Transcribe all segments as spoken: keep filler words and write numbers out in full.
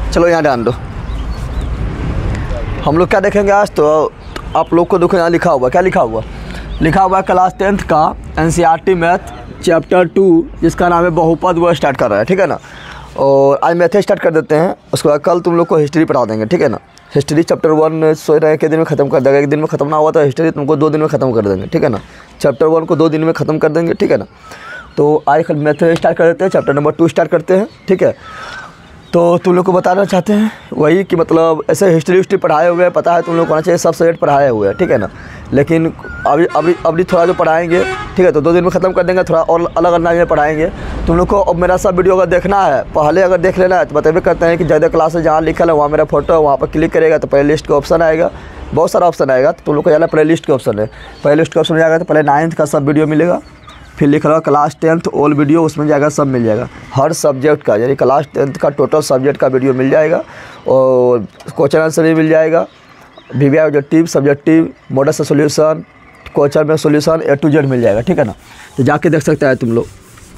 चलो यहाँ ध्यान दो। हम लोग क्या देखेंगे आज, तो आप लोग को देखो यहाँ लिखा हुआ, क्या लिखा हुआ लिखा हुआ है क्लास टेंथ का एनसीईआरटी मैथ चैप्टर टू जिसका नाम है बहुपद, वो स्टार्ट कर रहा है, ठीक है ना। और आज मैथ स्टार्ट कर देते हैं, उसके बाद कल तुम लोग को हिस्ट्री पढ़ा देंगे, ठीक है ना। हिस्ट्री चैप्टर वन सोच रहे हैं कि दिन में ख़त्म कर देगा, एक दिन में ख़त्म ना हुआ तो हिस्ट्री तुमको दो दिन में ख़त्म कर देंगे, ठीक है ना। चैप्टर वन को दो दिन में ख़त्म कर देंगे, ठीक है ना। तो आज कल मैथ स्टार्ट कर देते हैं, चैप्टर नंबर टू स्टार्ट करते हैं, ठीक है। तो तुम लोग को बताना चाहते हैं वही कि मतलब ऐसे हिस्ट्री हिस्ट्री पढ़ाए हुए हैं, पता है तुम लोग को होना चाहिए, सब सब्जेक्ट पढ़ाए हुए हैं, ठीक है ना। लेकिन अभी अभी अभी थोड़ा जो पढ़ाएंगे, ठीक है, तो दो दिन में ख़त्म कर देंगे, थोड़ा और अलग अंदाज में पढ़ाएंगे। तुम लोग को अब मेरा सब वीडियो अगर देखना है, पहले अगर देख लेना है तो बताइए करते हैं कि ज़्यादा क्लासेस जहाँ लिखा है वहाँ मेरा फोटो है, वहाँ पर क्लिक करेगा तो प्ले लिस्ट का ऑप्शन आएगा, बहुत सारा ऑप्शन आएगा। तो तुम लोग को जाना प्ले लिस्ट का ऑप्शन है, प्ले लिस्ट का ऑप्शन में जाएगा तो पहले नाइन्थ का सब वीडियो मिलेगा, फिर लिख रहा क्लास टेंथ ऑल वीडियो, उसमें जाएगा सब मिल जाएगा, हर सब्जेक्ट का, यानी क्लास टेंथ का टोटल सब्जेक्ट का वीडियो मिल जाएगा। और क्वेश्चन आंसर भी मिल जाएगा, वीवीआई ऑब्जेक्टिव, सब्जेक्टिव, मॉडल से सोल्यूशन, क्वेश्चन में सोल्यूशन, ए टू जेड मिल जाएगा, ठीक है ना। तो जाके देख सकते हैं तुम लोग।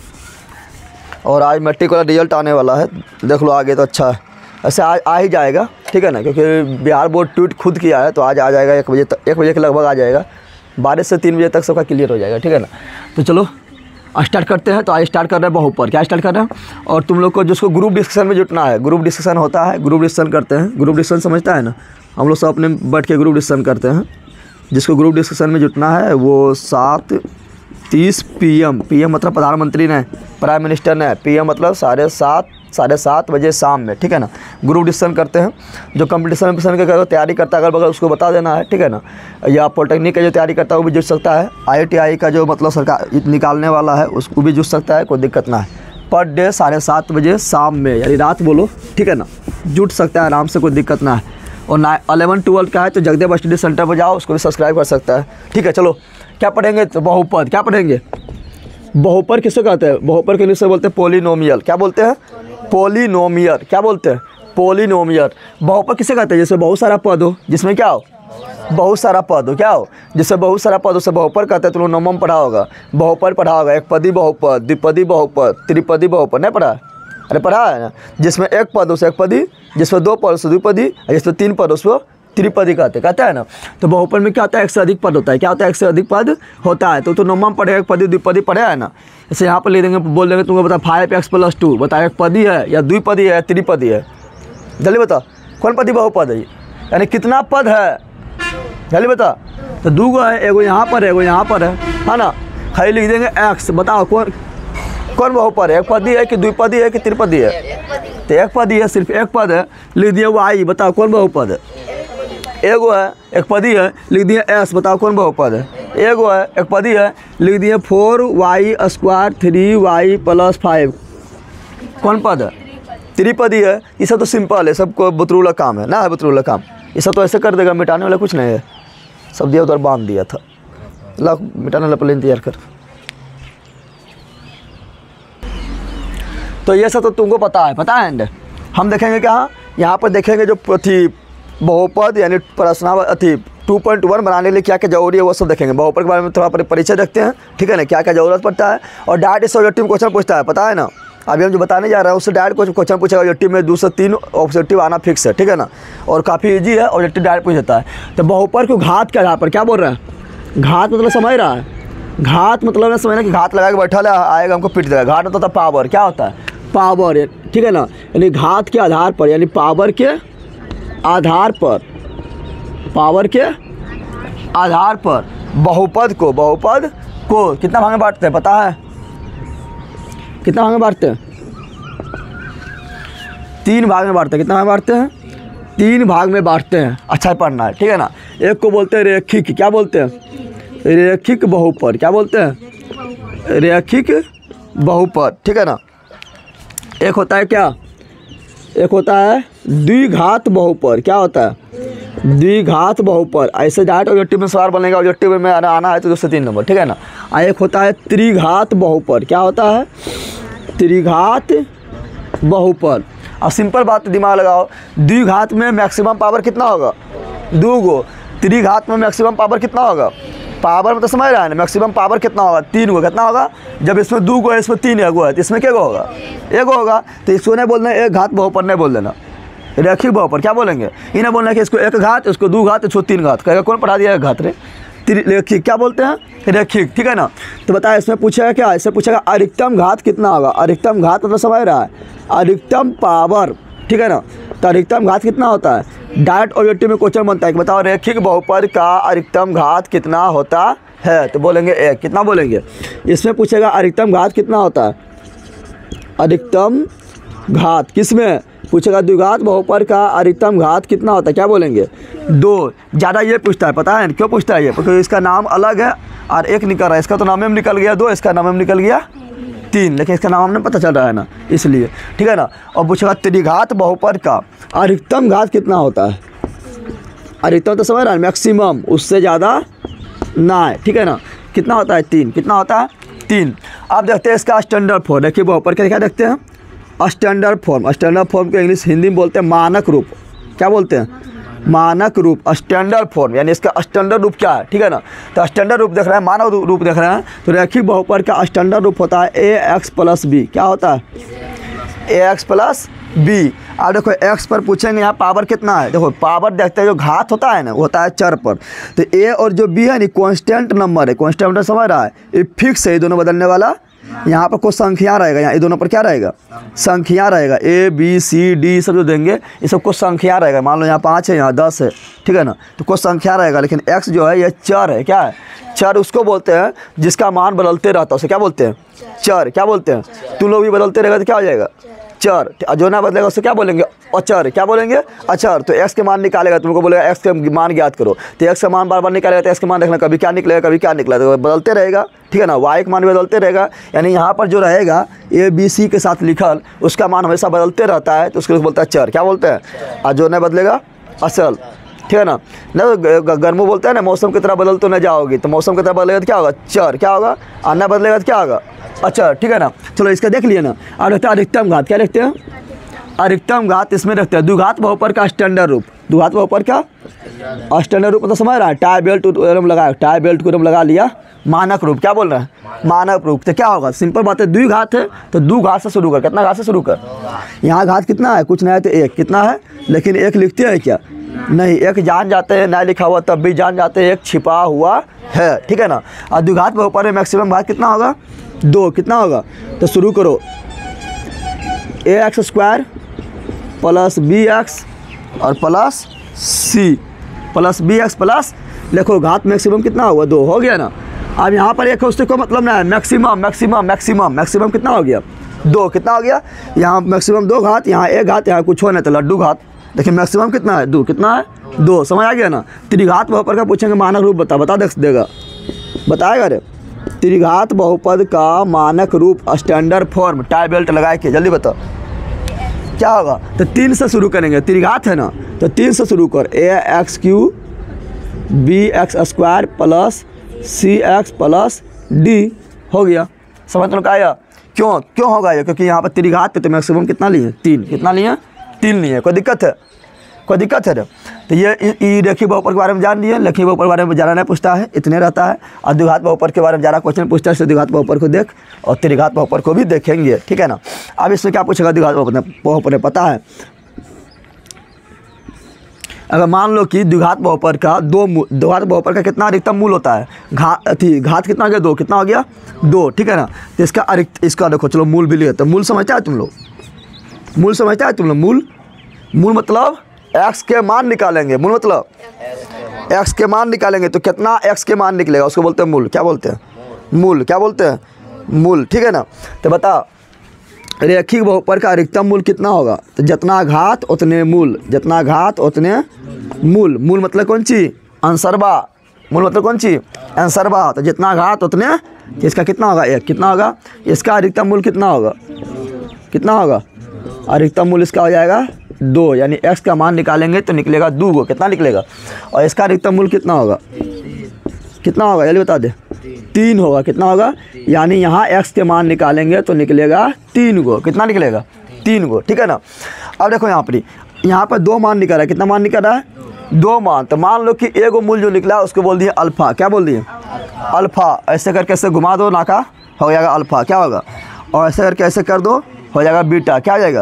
और आज मैट्रिक वाला रिजल्ट आने वाला है, देख लो आगे तो अच्छा है, ऐसे आज आ ही जाएगा, ठीक है ना, क्योंकि बिहार बोर्ड ट्वीट खुद किया है, तो आज आ जाएगा, एक बजे तक, एक बजे के लगभग आ जाएगा, बारह से तीन बजे तक सबका क्लियर हो जाएगा, ठीक है ना। तो चलो स्टार्ट करते हैं। तो आज स्टार्ट कर रहे हैं बहुपद, क्या स्टार्ट कर रहे हैं। और तुम लोग को जिसको ग्रुप डिस्कशन में जुटना है, ग्रुप डिस्कशन होता है, ग्रुप डिस्कशन करते हैं, ग्रुप डिस्कशन समझता है ना, हम लोग सब अपने बैठ के ग्रुप डिस्कशन करते हैं। जिसको ग्रुप डिस्कशन में जुटना है वो सात तीस पी एम पी एम मतलब प्रधानमंत्री ने, प्राइम मिनिस्टर ने, पी एम मतलब साढ़े सात साढ़े सात बजे शाम में, ठीक है ना, ग्रुप डिस्कशन करते हैं। जो कंपटीशन में की तैयारी करता है अगर बगल उसको बता देना है, ठीक है ना। या पॉलिटेक्निक का जो तैयारी करता है वो भी जुट सकता है, आई आई टी आई का जो मतलब सरकार निकालने वाला है उसको भी जुट सकता है, कोई दिक्कत ना है। पर डे साढ़े सात बजे शाम में, यानी रात बोलो, ठीक है ना, जुट सकता है आराम से, कोई दिक्कत ना है। और ना अलेवन ट्वेल्व का है तो जगदेव स्टडी सेंटर पर जाओ, उसको भी सब्सक्राइब कर सकता है, ठीक है। चलो क्या पढ़ेंगे, तो बहुपद क्या पढ़ेंगे। बहुपद किसे कहते हैं, बहुपद के इंग्लिश में बोलते हैं पोलिनोमियल, क्या बोलते हैं, पोलिनोमियल, क्या बोलते हैं, पोलिनोमियल। बहुपद किसे कहते हैं, जिसमें बहुत सारा पद हो, जिसमें क्या हो, बहुत सारा पद हो, क्या हो, जिससे बहुत सारा पद, उससे बहुपद कहते हैं। तुम लोग नवम पढ़ा होगा, बहुपद पढ़ा होगा, एक पदी बहुपद, द्विपदी बहुपद, त्रिपदी बहुपद, नहीं पढ़ा है, अरे पढ़ा है ना। जिसमें एक पद उसे एक पदी, जिसमें दो पद उसे द्विपदी, जिसमें तीन पद उसको त्रिपदी कहते कहता है ना। तो बहुपद में क्या होता है, एक से अधिक पद होता है, क्या होता है, एक से अधिक पद होता है। तो तो नवम पढ़े, एक पदी द्विपदी पढ़े है ना। जैसे यहाँ पर ले देंगे, बोल देंगे तुमको बता फाइव एक्स प्लस टू, बता एक पदी है या द्विपदी है, त्रिपदी है, जल्दी बता कौन पदी बहुपद है, यानी कितना पद है, जल्दी बता। तो दो गो है, एगो यहाँ पर है, एगो यहाँ पर है, है ना। खाली लिख देंगे एक्स, बताओ कौन कौन बहुपद है, एक पदी है कि द्विपदी है कि त्रिपदी है, तो एक पदी है, सिर्फ एक पद है, लिख दिए वाई, बताओ कौन बहुपद है। एगो है, एक पदी है, लिख दिए एस, बताओ कौन बहुपद है। एगो है, एक पदी है, लिख दिए four Y square three Y plus five, कौन पद है, त्रिपदी है। ये सब तो सिंपल है, सबको बतरूला काम है ना, है बतरूला काम, ये सब तो ऐसे कर देगा, मिटाने वाला कुछ नहीं है, सब दिया उधर बांध दिया था, ला मिटाने वाला प्लेन तैयार कर। तो ये सब तो तुमको पता है, पता है। हम देखेंगे क्या, यहाँ पर देखेंगे जो थी बहुपद यानी प्रश्न अथी टू पॉइंट वन बनाने के लिए क्या क्या जरूरी है वो सब देखेंगे। बहुपद के बारे में थोड़ा परिचय देखते हैं, ठीक है ना, क्या क्या जरूरत पड़ता है। और डायरेक्ट इस ऑब्जेक्टिव क्वेश्चन पूछता है, पता है ना, अभी हम जो बताने जा रहे हैं उससे डायरेक्ट क्वेश्चन पूछेगा। ऑब्जेक्टिव में दो से तीन ऑब्जेक्टिव आना फिक्स है, ठीक है ना, और काफ़ी ईजी है, ऑब्जेक्टिव डायरेक्ट पूछ जाता है। तो बहुपद को घात के आधार पर क्या बोल रहे हैं, घात मतलब समझ रहा है, घात मतलब समझना कि घात लगा के बैठा है, आएगा हमको पीट देगा। घात होता है पावर, क्या होता है, पावर, ठीक है ना, यानी घात के आधार पर, यानी पावर के आधार पर, पावर के आधार पर बहुपद को, बहुपद को कितना भाग में बांटते हैं, पता है कितना भाग में बांटते हैं, तीन भाग में बांटते हैं। कितना भाग में बांटते हैं, तीन भाग में बांटते हैं, अच्छा पढ़ना है, ठीक है ना। एक को बोलते हैं रेखिक, क्या बोलते हैं, रेखिक बहुपद, क्या बोलते हैं, रेखिक बहुपद, ठीक है ना। एक होता है क्या, एक होता है द्विघात बहुपद, क्या होता है, द्विघात बहुपद। ऐसे डायरेक्ट ऑब्जेक्टिव में सवाल बनेगा, ऑब्जेक्टिव में आना आना है तो दो से तीन नंबर, ठीक है ना। एक होता है त्रिघात बहुपद, क्या होता है, त्रिघात बहुपद। अब सिंपल बात दिमाग लगाओ, द्विघात में मैक्सिमम पावर कितना होगा, दो गो, त्रिघात में मैक्सिमम पावर कितना होगा, पावर में तो समझ रहा है ना, मैक्सिमम पावर कितना होगा, तीन गो, कितना होगा, जब इसमें दो गो है, इसमें तीन एगो है, तो इसमें क्या गो होगा, एगो होगा। तो इसको नहीं बोलना एक घात बहुपद नहीं बोल देना, रैखिक बहुपद क्या बोलेंगे, ये ना बोलना है कि इसको एक घात, इसको दो घात, इसको तीन घात, कहेगा कौन पढ़ा दिया एक घात रे। रैखिक क्या बोलते हैं, रैखिक, ठीक है ना। तो बताया इसमें पूछेगा क्या, इसमें पूछेगा अधिकतम घात कितना होगा। अधिकतम घात मतलब समझ रहा है, अधिकतम पावर, ठीक है ना। तो अधिकतम घात कितना होता है, डायरेक्ट ऑब्जेक्टिव में क्वेश्चन बनता है कि बताओ रैखिक बहुपद का अधिकतम घात कितना होता है, तो बोलेंगे एक। कितना बोलेंगे, इसमें पूछेगा अधिकतम घात कितना होता है, अधिकतम घात किसमें पूछेगा, द्विघात बहुपद का अधिकतम घात कितना होता है, क्या बोलेंगे, दो। ज़्यादा ये पूछता है, पता है क्यों पूछता है ये, क्योंकि इसका नाम अलग है और एक निकल रहा है, इसका तो नाम में निकल गया दो, इसका नाम में निकल गया तीन, लेकिन इसका नाम हमें पता चल रहा है ना, इसलिए, ठीक है ना। और पूछेगा त्रिघात बहुपद का अधिकतम घात कितना होता है, अधिकतम तो समझ रहा है, मैक्सिमम, उससे ज़्यादा ना है, ठीक है ना। कितना होता है, तीन। कितना होता है, तीन। आप देखते हैं इसका स्टैंडर्ड फॉर्म, देखिए बहुपद का क्या देखते हैं, स्टैंडर्ड फॉर्म। स्टैंडर्ड फॉर्म को इंग्लिश हिंदी में बोलते हैं मानक रूप। क्या बोलते हैं, मानक रूप, स्टैंडर्ड फॉर्म, यानी इसका स्टैंडर्ड रूप क्या है, ठीक है ना। तो स्टैंडर्ड रूप देख रहे हैं, मानक रूप देख रहे हैं, तो रैखिक बहुपद का स्टैंडर्ड रूप होता है ए एक्स प्लस बी। क्या होता है, ए एक्स प्लस बी। अब देखो एक्स पर पूछेंगे यहाँ पावर कितना है, देखो पावर देखते हैं, जो घात होता है ना वो होता है चर पर, तो ए और जो बी है ना कांस्टेंट नंबर है, कांस्टेंट नंबर समझ रहा है, ये फिक्स है, ये दोनों बदलने वाला। यहाँ पर कुछ संख्या रहेगा, यहाँ ये दोनों पर क्या रहेगा, संख्या रहेगा, ए बी सी डी सब जो देंगे ये सब कुछ संख्या रहेगा। मान लो यहाँ पाँच है, यहाँ दस है, ठीक है ना, तो कुछ संख्या रहेगा। लेकिन एक्स जो है ये चर है, क्या है, चर उसको बोलते हैं जिसका मान बदलते रहता है, उसे क्या बोलते हैं, चर। क्या बोलते हैं, तुम लोग भी बदलते रहेगा तो क्या हो जाएगा, चर। जो ना बदलेगा उससे क्या बोलेंगे, अचर। क्या बोलेंगे, अचर। तो एक्स के मान निकालेगा, तुमको बोलेगा एक्स के मान ज्ञात करो, तो एक्स का मान बार बार निकालेगा, तो एक्स के मान देखना कभी क्या निकलेगा कभी क्या निकलेगा, तो बदलते रहेगा, ठीक है ना। वाई का मान बदलते रहेगा, यानी यहाँ पर जो रहेगा ए बी सी के साथ लिखल, उसका मान हमेशा बदलते रहता है, तो उसको बोलता है चर। क्या बोलते हैं, और जो नहीं बदलेगा अचल, ठीक है ना। न गर्मो बोलते हैं ना, मौसम की तरह बदल तो नहीं जाओगी, तो मौसम की तरह बदलेगा तो क्या होगा, चर। क्या होगा, और न बदलेगा तो क्या होगा, अच्छा, ठीक है ना। चलो इसका देख लिए ना। अब देखते हैं अधिकतम घात, क्या देखते हैं, अधिकतम घात इसमें रखते हैं द्विघात बहुपद का स्टैंडर्ड रूप। द्विघात बहुपद का स्टैंडर्ड रूप मतलब समझ रहा है, टाई बेल्ट टू लगा, टाई बेल्ट को लगा लिया, मानक रूप। क्या बोल रहा है, मानक रूप। तो क्या होगा, सिंपल बात है, द्विघात है तो दो घात से शुरू कर, कितना घात से शुरू कर, यहाँ घात कितना है, कुछ नहीं है तो एक, कितना है, लेकिन एक लिखते हैं क्या, नहीं, एक जान जाते हैं, ना लिखा हुआ तब भी जान जाते हैं, एक छिपा हुआ है, ठीक है ना। और द्विघात बहुपद में मैक्सिमम घात कितना होगा, दो। कितना होगा, तो शुरू करो, A X square plus B X और plus C plus B x plus, देखो घात मैक्सिमम कितना होगा, दो। हो गया ना। अब यहाँ पर एक उससे कोई मतलब ना है, मैक्सिमम मैक्सिमम मैक्सिमम मैक्सिमम कितना हो गया, दो। कितना हो गया, यहाँ मैक्सिमम दो घात, यहाँ एक घात, यहाँ कुछ हो नहीं तो लड्डू घात, लेकिन मैक्सिमम कितना है, दो। कितना है, दो। समझ आ गया ना। त्रिघात बहुपद का पूछेंगे मानक रूप बता, बता देख देगा, बताएगा रे। त्रिघात बहुपद का मानक रूप स्टैंडर्ड फॉर्म, टाई बेल्ट लगा के जल्दी बता क्या होगा। तो तीन से शुरू करेंगे, त्रिघात है ना, तो तीन से शुरू कर, A X cube B X square plus C X plus D. हो गया, समझ तो आया। क्यों क्यों होगा ये, क्योंकि यहाँ पर त्रिघात पे तो मैक्सिमम कितना लिए, तीन। कितना लिए, तीन लिए। कोई दिक्कत है, कोई दिक्कत है। तो ये रैखिक बहुपद के बारे में जान लिए, रैखिक बहुपद के बारे में ज़्यादा नहीं पूछता है, इतने रहता है। और द्विघात बहुपद के बारे में ज़्यादा क्वेश्चन पूछता है, इसलिए द्विघात बहुपद को देख और त्रिघात बहुपद को भी देखेंगे, ठीक है ना। अब इसमें क्या पूछेगा, द्विघात बहुपद बहुपद पता है, अगर मान लो कि द्विघात बहुपद का दो द्विघात बहुपद का कितना अधिकतम मूल होता है, घात थी घात कितना हो गया, दो। कितना हो गया, दो, ठीक है ना। तो इसका अधिक इसका देखो, चलो मूल भी लिए, तो मूल समझता है तुम लोग, मूल समझता है तुम लोग, मूल मूल मतलब एक्स के मान निकालेंगे, मूल मतलब एक्स के मान निकालेंगे, तो कितना एक्स के मान निकलेगा उसको बोलते हैं मूल। क्या बोलते हैं, मूल। क्या बोलते हैं, मूल, ठीक है ना। तो बता रैखिक बहुपद का अधिकतम मूल कितना होगा, तो जितना घात उतने मूल, जितना घात उतने मूल। मूल मतलब कौन सी, अंसरबा। मूल मतलब कौन सी, अंसरबा। तो जितना घात उतने, इसका कितना होगा, एक। कितना होगा, इसका अधिकतम मूल कितना होगा, कितना होगा, अधिकतम मूल इसका हो जाएगा दो, यानी एक्स का मान निकालेंगे तो निकलेगा दो गो। कितना निकलेगा, और इसका अधिकतम मूल कितना होगा, कितना होगा जल्दी बता दे, तीन होगा। कितना होगा, यानी यहाँ एक्स के मान निकालेंगे तो निकलेगा तीन गो। कितना निकलेगा, तीन गो, ठीक है ना। अब देखो यहाँ पर यहाँ पर दो मान निकल रहा है, कितना मान निकल रहा है, दो मान। तो मान लो कि एगो मूल जो निकला उसको बोल दिए अल्फ़ा। क्या बोल दिए, अल्फ़ा। ऐसे करके ऐसे घुमा दो नाका, हो जाएगा अल्फ़ा। क्या होगा, और ऐसे करके ऐसे कर दो, हो जाएगा बीटा। क्या हो जाएगा,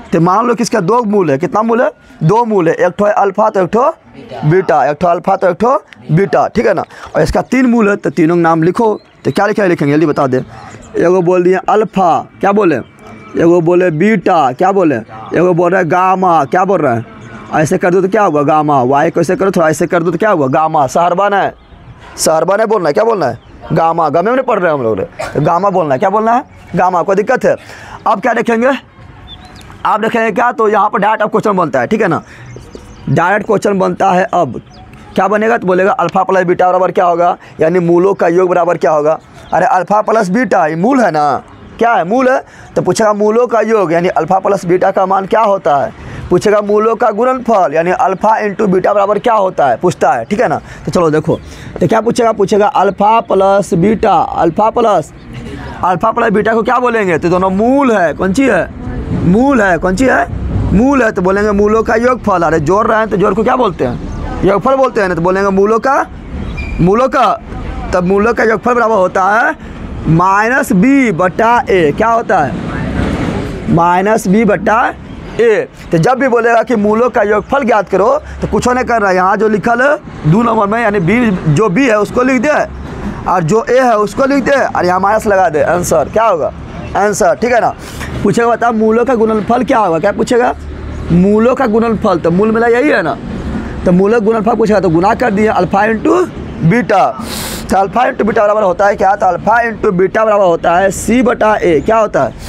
तो मान लो कि इसका दो मूल है, कितना मूल है? दो मूल है, एक ठो है अल्फा तो एक ठो बीटा, एक ठो अल्फा तो एक ठो बीटा, ठीक है ना। और इसका तीन मूल है तो तीनों का नाम लिखो। तो क्या लिखे लिखेंगे जल्दी बता दे। एगो बोल दिए अल्फा, क्या बोले? एगो बोले बीटा, क्या बोले? एगो बोल रहे गामा, क्या बोल रहे हैं? ऐसे कर दो तो क्या हुआ? गामा। वाई को ऐसे करो, थोड़ा ऐसे कर दो तो क्या हुआ? गामा। सहरबन है, सहरबन है बोलना है, क्या बोलना है? गामा। गमे में नहीं पढ़ रहे हम लोग, तो गामा बोलना है, क्या बोलना है? गामा। कोई दिक्कत है? अब क्या देखेंगे आप देखेंगे क्या, तो यहाँ पर डायरेक्ट अब क्वेश्चन बनता है, ठीक है ना। डायरेक्ट क्वेश्चन बनता है। अब क्या बनेगा? तो बोलेगा अल्फा प्लस बीटा बराबर क्या होगा, यानी मूलों का योग बराबर क्या होगा। अरे अल्फा प्लस बीटा ये मूल है ना, क्या है? मूल है। तो पूछेगा मूलों का योग यानी अल्फा प्लस बीटा का मान क्या होता है। पूछेगा मूलों का गुणनफल यानी अल्फा इंटू बीटा बराबर क्या होता है, पूछता है, ठीक है ना। तो चलो देखो, तो क्या पूछेगा? पूछेगा alpha plus beta, alpha plus alpha plus beta को क्या बोलेंगे? तो दोनों मूल है। कौन सी है? मूल है। कौन सी है? मूल है। तो बोलेंगे मूलों का योगफल। अरे जोड़ रहे हैं तो जोड़ को क्या बोलते हैं? योगफल बोलते हैं ना। तो बोलेंगे मूलों का मूलों का तब मूलों का योगफल बराबर होता है माइनस बी बटा ए। क्या होता है? माइनस बी बटा ए। तो जब भी बोलेगा कि मूलों का योगफल ज्ञात करो तो कुछ नहीं कर रहा है, यहाँ जो लिखल है दो नंबर में यानी बी, जो बी है उसको लिख दे और जो ए है उसको लिख दे और यहाँ माइनस लगा दे। आंसर क्या होगा? आंसर, ठीक है ना। पूछेगा बता मूलों का गुणनफल क्या होगा। क्या पूछेगा? मूलों का गुणनफल। तो मूल मिला यही है ना, तो मूलों का गुणनफल पूछेगा तो गुना कर दिए अल्फा इंटू बीटा। तो अल्फा इंटू बीटा बराबर होता है क्या? तो अल्फा इंटू बीटा बराबर होता है सी बटा ए। क्या होता है?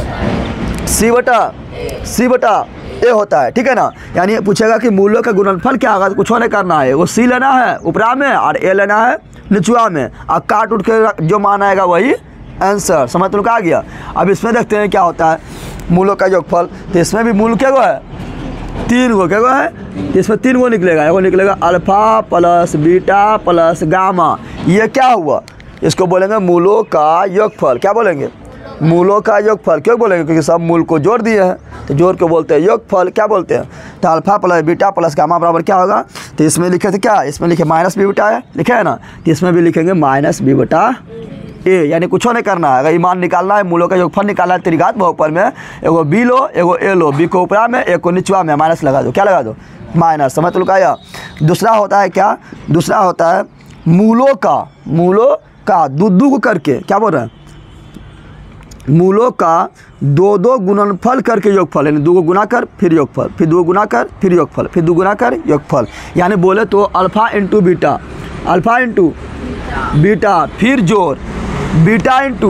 सी बटा सी बटा ए होता है, ठीक है ना। यानी पूछेगा कि मूलों का गुणनफल क्या होगा, तो कुछ नहीं करना है, वो सी लेना है ऊपरा में और ए लेना है निचुआ में, और काट उठ के जो मान आएगा वही आंसर। समझ तो आ गया। अब इसमें देखते हैं क्या होता है मूलों का योगफल। तो इसमें भी मूल क्या गो है? तीन गो। क्या गो है? इसमें तीन गो निकलेगा। एगो निकलेगा alpha plus beta plus gamma. ये क्या हुआ? इसको बोलेंगे मूलों का योगफल। क्या बोलेंगे? मूलों का योगफल। क्यों बोलेंगे? क्योंकि सब मूल को जोड़ दिए हैं, तो जोड़ के बोलते हैं योगफल। क्या बोलते हैं? तो alpha plus beta plus gamma बराबर क्या होगा? तो इसमें लिखे थे क्या? इसमें लिखे माइनस बी बटा है, लिखे है ना। तो इसमें भी लिखेंगे माइनस बी बटा ए। यानी कुछ नहीं करना है। अगर मान निकालना है, मूलों का योगफल निकालना है त्रिघात बहुपद में, एगो बी लो एगो ए लो, बी को ऊपरा में एक को निचवा में, माइनस लगा दो। क्या लगा दो? माइनस। समझ तो आया। दूसरा होता है क्या? दूसरा होता है मूलों का मूलों का दो दो को करके। क्या बोल रहे हैं? मूलों का दो दो गुणनफल करके योगफल, यानी दो को गुना कर फिर योगफल, फिर दो गुना कर फिर योगफल, फिर दो गुना कर योगफल। यानी बोले तो alpha into beta, alpha into beta फिर जोड़, बीटा इंटू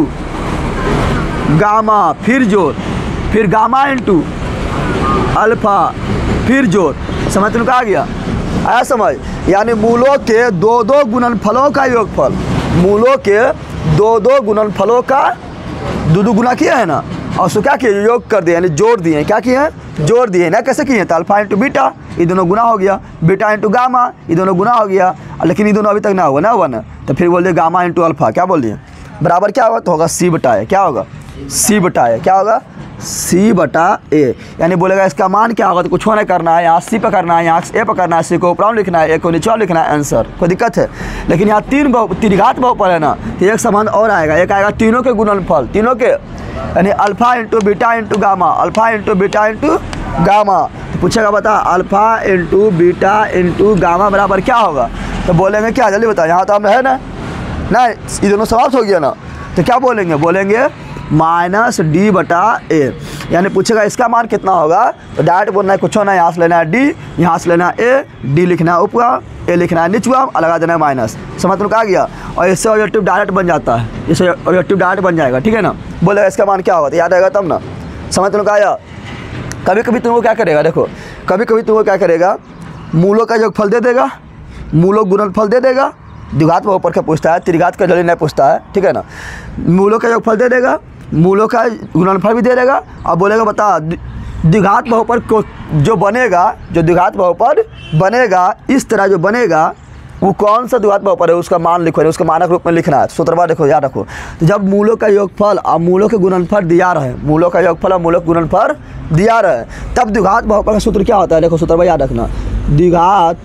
गामा फिर जोड़, फिर गामा इंटू अल्फा फिर जोड़। समझ तो आ गया? आया समझ? यानी मूलों के दो दो गुणनफलों का योगफल, मूलों के दो दो गुणनफलों का दो दो गुना किया है ना, और उसको क्या किया? योग कर दिया, यानी जोड़ दिए। क्या किए हैं? जोड़ दिए ना। कैसे किए? तो अल्फा इंटू बीटा ये दोनों गुना हो गया, बीटा इंटू गामा ये दोनों गुना हो गया, लेकिन ये दोनों अभी तक ना हुआ ना हुआ ना। तो फिर बोल दिए गामा इंटू अल्फा। क्या बोल दिए? बराबर क्या होगा? तो होगा सी बटा ए। क्या होगा? सी बटा ए। क्या होगा? सी बटा ए। यानी बोलेगा इसका मान क्या होगा, तो कुछ नहीं करना है, यहाँ सी पे करना है, यहाँ ए पे करना है, सी को ऊपर लिखना है, ए को नीचे लिखना है, आंसर। कोई दिक्कत है? लेकिन यहाँ तीन त्रिघात बहुपद है ना, तो एक संबंध और आएगा। एक आएगा तीनों के गुणनफल, तीनों के, यानी alpha into beta into gamma, alpha into beta into gamma. तो पूछेगा बता alpha into beta into gamma बराबर क्या होगा? तो बोलेंगे क्या? जल्दी बता। यहाँ तो हम है ना ना ये दोनों समाप्त हो गया ना, तो क्या बोलेंगे? बोलेंगे माइनस डी बटा ए। यानी पूछेगा इसका मान कितना होगा, तो डायरेक्ट बोलना है कुछ ना, यहाँ से लेना है डी, यहाँ से लेना है ए, डी लिखना है ऊपर, ए लिखना है निचुआ, लगा देना है माइनस। समझ तो आ गया? और इससे ऑब्जेक्टिव डायरेक्ट बन जाता है, इससे ऑब्जेक्टिव डायरेक्ट बन जाएगा, ठीक है ना। बोलेगा इसका मान क्या होगा, तो याद आएगा तब ना। समझ तो आया? कभी कभी तुमको क्या करेगा, देखो कभी कभी तुमको क्या करेगा, मूलों का योगफल दे देगा, मूलों गुणनफल दे देगा, द्विघात बहुपद का पूछता है, त्रिघात का जल्दी नहीं पूछता है, ठीक है ना। मूलों का योगफल दे देगा, मूलों का गुणनफल भी दे देगा, और बोलेगा बता द्विघात बहुपद को जो बनेगा, जो द्विघात बहुपद बनेगा इस तरह जो बनेगा वो कौन सा द्विघात बहुपद है, उसका मान लिखो, उसका मानक रूप में लिखना है। सूत्रवा देखो, याद रखो। तो जब मूलों का योगफल और मूलों के गुणनफल दिया रहे, मूलों का योगफल और मूलों के गुणनफल दिया रहे, तब द्विघात बहुपद का सूत्र क्या होता है, देखो सूत्रवा याद रखना। द्विघात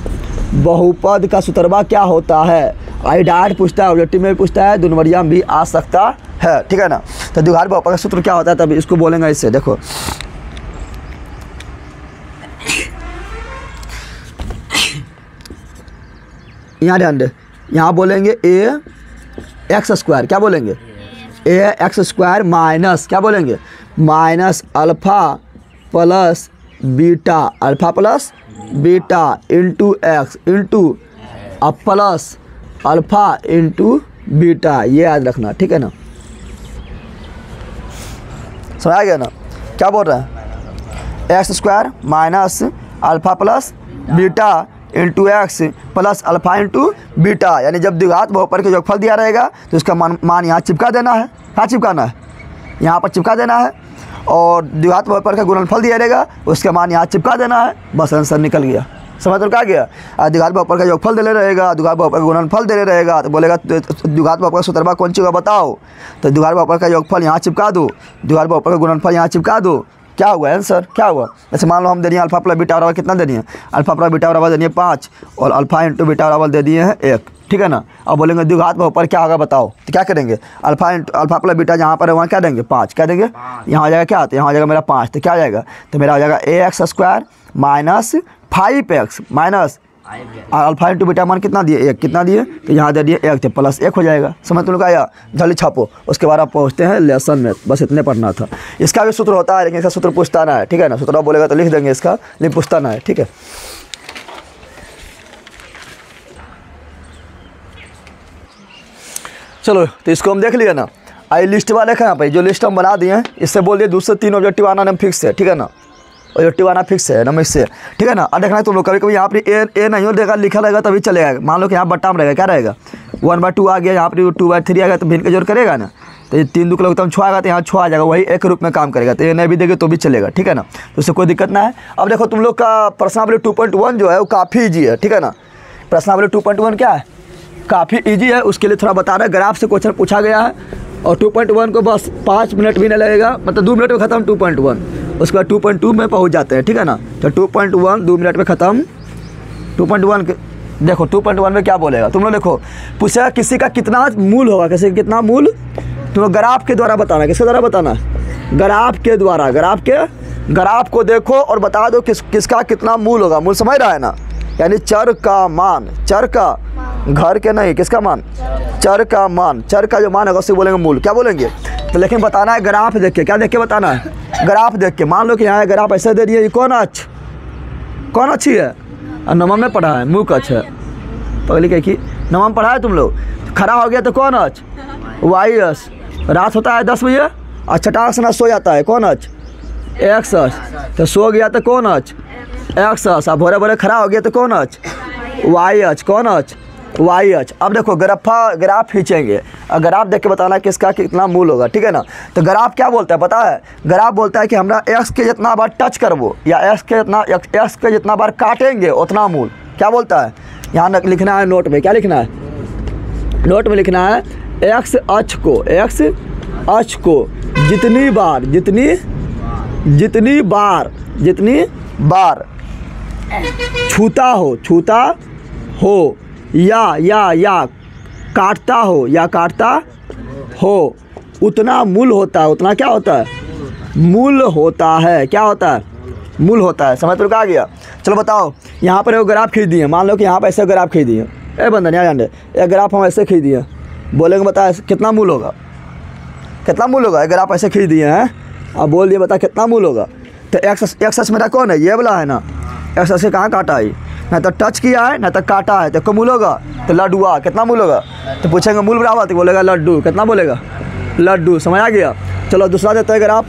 बहुपद का सूत्रवा क्या होता है, आई डायरेक्ट पूछता है, ऑब्जेक्टिव में भी पूछता है, दो नंबरिया में भी आ सकता है, ठीक है ना। तो द्विघात बहुपद का सूत्र क्या होता है, तब इसको बोलेंगे इससे, देखो यहाँ ध्यान दे, यहाँ बोलेंगे ए एक्स स्क्वायर, क्या बोलेंगे ए एक्स स्क्वायर माइनस क्या बोलेंगे minus alpha plus beta, alpha plus beta into X into अब प्लस अल्फ़ा इंटू बीटा, ये याद रखना, ठीक है ना। समझ आ गया ना क्या बोल रहा है, x square minus alpha plus beta into x plus alpha into beta, यानी जब द्विघात बहुपद का योगफल दिया रहेगा तो इसका मान मान यहाँ चिपका देना है, कहाँ चिपकाना है, यहाँ पर चिपका देना है, और द्विघात बहुपद का गुणनफल दिया रहेगा उसका मान यहाँ चिपका देना है, बस आंसर निकल गया। समझ तो क्या गया, द्विघात बहुपद का योगफल दे रहेगा, द्विघात बहुपद का गुणनफल दे रहेगा, तो बोलेगा द्विघात बहुपद का सूत्रफल कौन सी होगा बताओ, तो द्विघात बहुपद का योगफल यहाँ चिपका दो, द्विघात बहुपद का गुणनफल यहाँ चिपका दो, क्या हुआ आंसर, क्या हुआ। जैसे मान लो हम दे दिए अल्फा प्लस बीटा बराबर कितना दे दिए, अल्फा प्लस बीटा बराबर दे दिए पाँच और अल्फा इंटू बीटा बराबर दे दिए हैं एक, ठीक है ना। अब बोलेंगे द्विघात बहुपद क्या होगा बताओ, तो क्या करेंगे, alpha into alpha plus beta जहाँ पर है वहाँ क्या देंगे पाँच, क्या देंगे, यहाँ आ जाएगा क्या, तो यहाँ आ जाएगा मेरा पाँच, तो क्या आ जाएगा, तो मेरा आ जाएगा A X square minus five X minus alpha into beta मान कितना दिए एक, कितना दिए, तो यहाँ दे दिए एक, थे प्लस एक हो जाएगा। समझ तुम लोग आया, जल्दी छापो, उसके बाद आप पहुँचते हैं लेसन में, बस इतने पढ़ना था। इसका भी सूत्र होता है लेकिन इसका सूत्र पूछता ना है, ठीक है ना, सूत्र बोलेगा तो लिख देंगे इसका, लेकिन पूछता ना है, ठीक है। चलो तो इसको हम देख लिया ना, आई लिस्ट वाले यहाँ पे जो लिस्ट हम बना दिए हैं, इससे बोल दिए दूसरे तीन ऑब्जेक्टिव आना नम फिक्स है, ठीक है ना, ऑब्जेक्टिव आना फिक्स है नम इससे, ठीक है ना। अब देखना है तुम लोग कभी कभी यहाँ पर ए ए नहीं हो देखा लिखा रहेगा तभी चलेगा, मान लो कि यहाँ बट्टा में रहेगा क्या रहेगा वन बाय टू आ गया, यहाँ पर टू बाय थ्री आ गया, तो भिन्न का जोड़ करेगा ना, तो ये तीन दो किलो तो हम छुआ आएगा तो यहाँ छुआ आ जाएगा, वही एक रूप में काम करेगा, तो ये नहीं भी देंगे तो भी चलेगा, ठीक है ना, तो उससे कोई दिक्कत ना है। अब देखो तुम लोग का प्रश्नावली टू पॉइंट वन जो है वो काफ़ी ईजी है, ठीक है ना, प्रश्नावली टू पॉइंट वन क्या है काफ़ी ईजी है, उसके लिए थोड़ा बता रहा है, ग्राफ से क्वेश्चन पूछा गया है, और टू पॉइंट वन को बस पाँच मिनट भी नहीं लगेगा, मतलब दो मिनट में ख़त्म टू पॉइंट वन, उसके बाद टू पॉइंट टू में पहुंच जाते हैं, ठीक है ना। तो टू पॉइंट वन दो मिनट में ख़त्म, टू पॉइंट वन देखो टू पॉइंट वन में क्या बोलेगा, तुम लोग देखो पूछेगा किसी का कितना मूल होगा, किसी का कितना मूल, तुम लोग ग्राफ के द्वारा बताना, किसके द्वारा बताना, ग्राफ के द्वारा, ग्राफ के ग्राफ को देखो और बता दो किस किसका कितना मूल होगा, मूल समझ रहा है ना, यानी चर का मान, चर का घर के नहीं, किसका मान, चर का मान, चर का जो मान होगा उससे बोलेंगे मूल, क्या बोलेंगे, तो लेकिन बताना है ग्राफ देख के, क्या देख के बताना है, ग्राफ देख के। मान लो कि यहाँ ग्राफ ऐसे दे दिए, ये कौन अच्छ कौन अच्छी है, और नवम में पढ़ा है मूक अच्छ है, पगली कह की नवम पढ़ा है तुम लोग, खड़ा हो गया तो कौन अच्छ वाई अस, रात होता है दस बजे और चटाक से ना सो जाता है कौन अच्छ एक्स अस, तो सो गया तो कौन अच्छ एक्स अस, अब भोरे भोरे खड़ा हो गया तो कौन अच्छ वाई अच, कौन अच वाई अच। अब देखो ग्राफा ग्राफ खींचेंगे और ग्राफ देख के बताना है किसका कितना मूल होगा, ठीक है ना। तो ग्राफ क्या बोलता है पता है, ग्राफ बोलता है कि हमरा एक्स के जितना बार टच करबो या एक्स के जितना एक्स के जितना बार काटेंगे उतना मूल, क्या बोलता है, यहाँ लिखना है नोट में, क्या लिखना है, नोट में लिखना है एक्स अक्ष को, एक्स अक्ष को जितनी बार जितनी जितनी बार जितनी बार छूता हो छूता हो या या या काटता हो या काटता हो उतना मूल होता है, उतना क्या होता है, मूल होता है, क्या होता है, मूल होता है। समझ तो आ गया। चलो बताओ, यहाँ पर वो ग्राफ खींच दिए, मान लो कि यहाँ पर ऐसे ग्राफ खींच दिए, ए बंधन यहाँ जाने एक ग्राफ हम ऐसे खींच दिए, बोलेंगे बता कितना मूल होगा, कितना मूल होगा, एक ग्राफ ऐसे खींच दिए हैं, अब बोल दिए बता कितना मूल होगा। तो एक्स एक्स अक्ष मेरा कौन है, ये वाला है ना, एक्स अक्ष से कहाँ काटा है, ना तो टच किया है ना तो काटा है, तो क्या मूल होगा, तो लड्डुआ कितना मूल होगा, तो पूछेंगे मूल बराबर तो बोलेगा लड्डू, कितना बोलेगा लड्डू। समझ आ गया। चलो दूसरा देते हैं ग्राफ,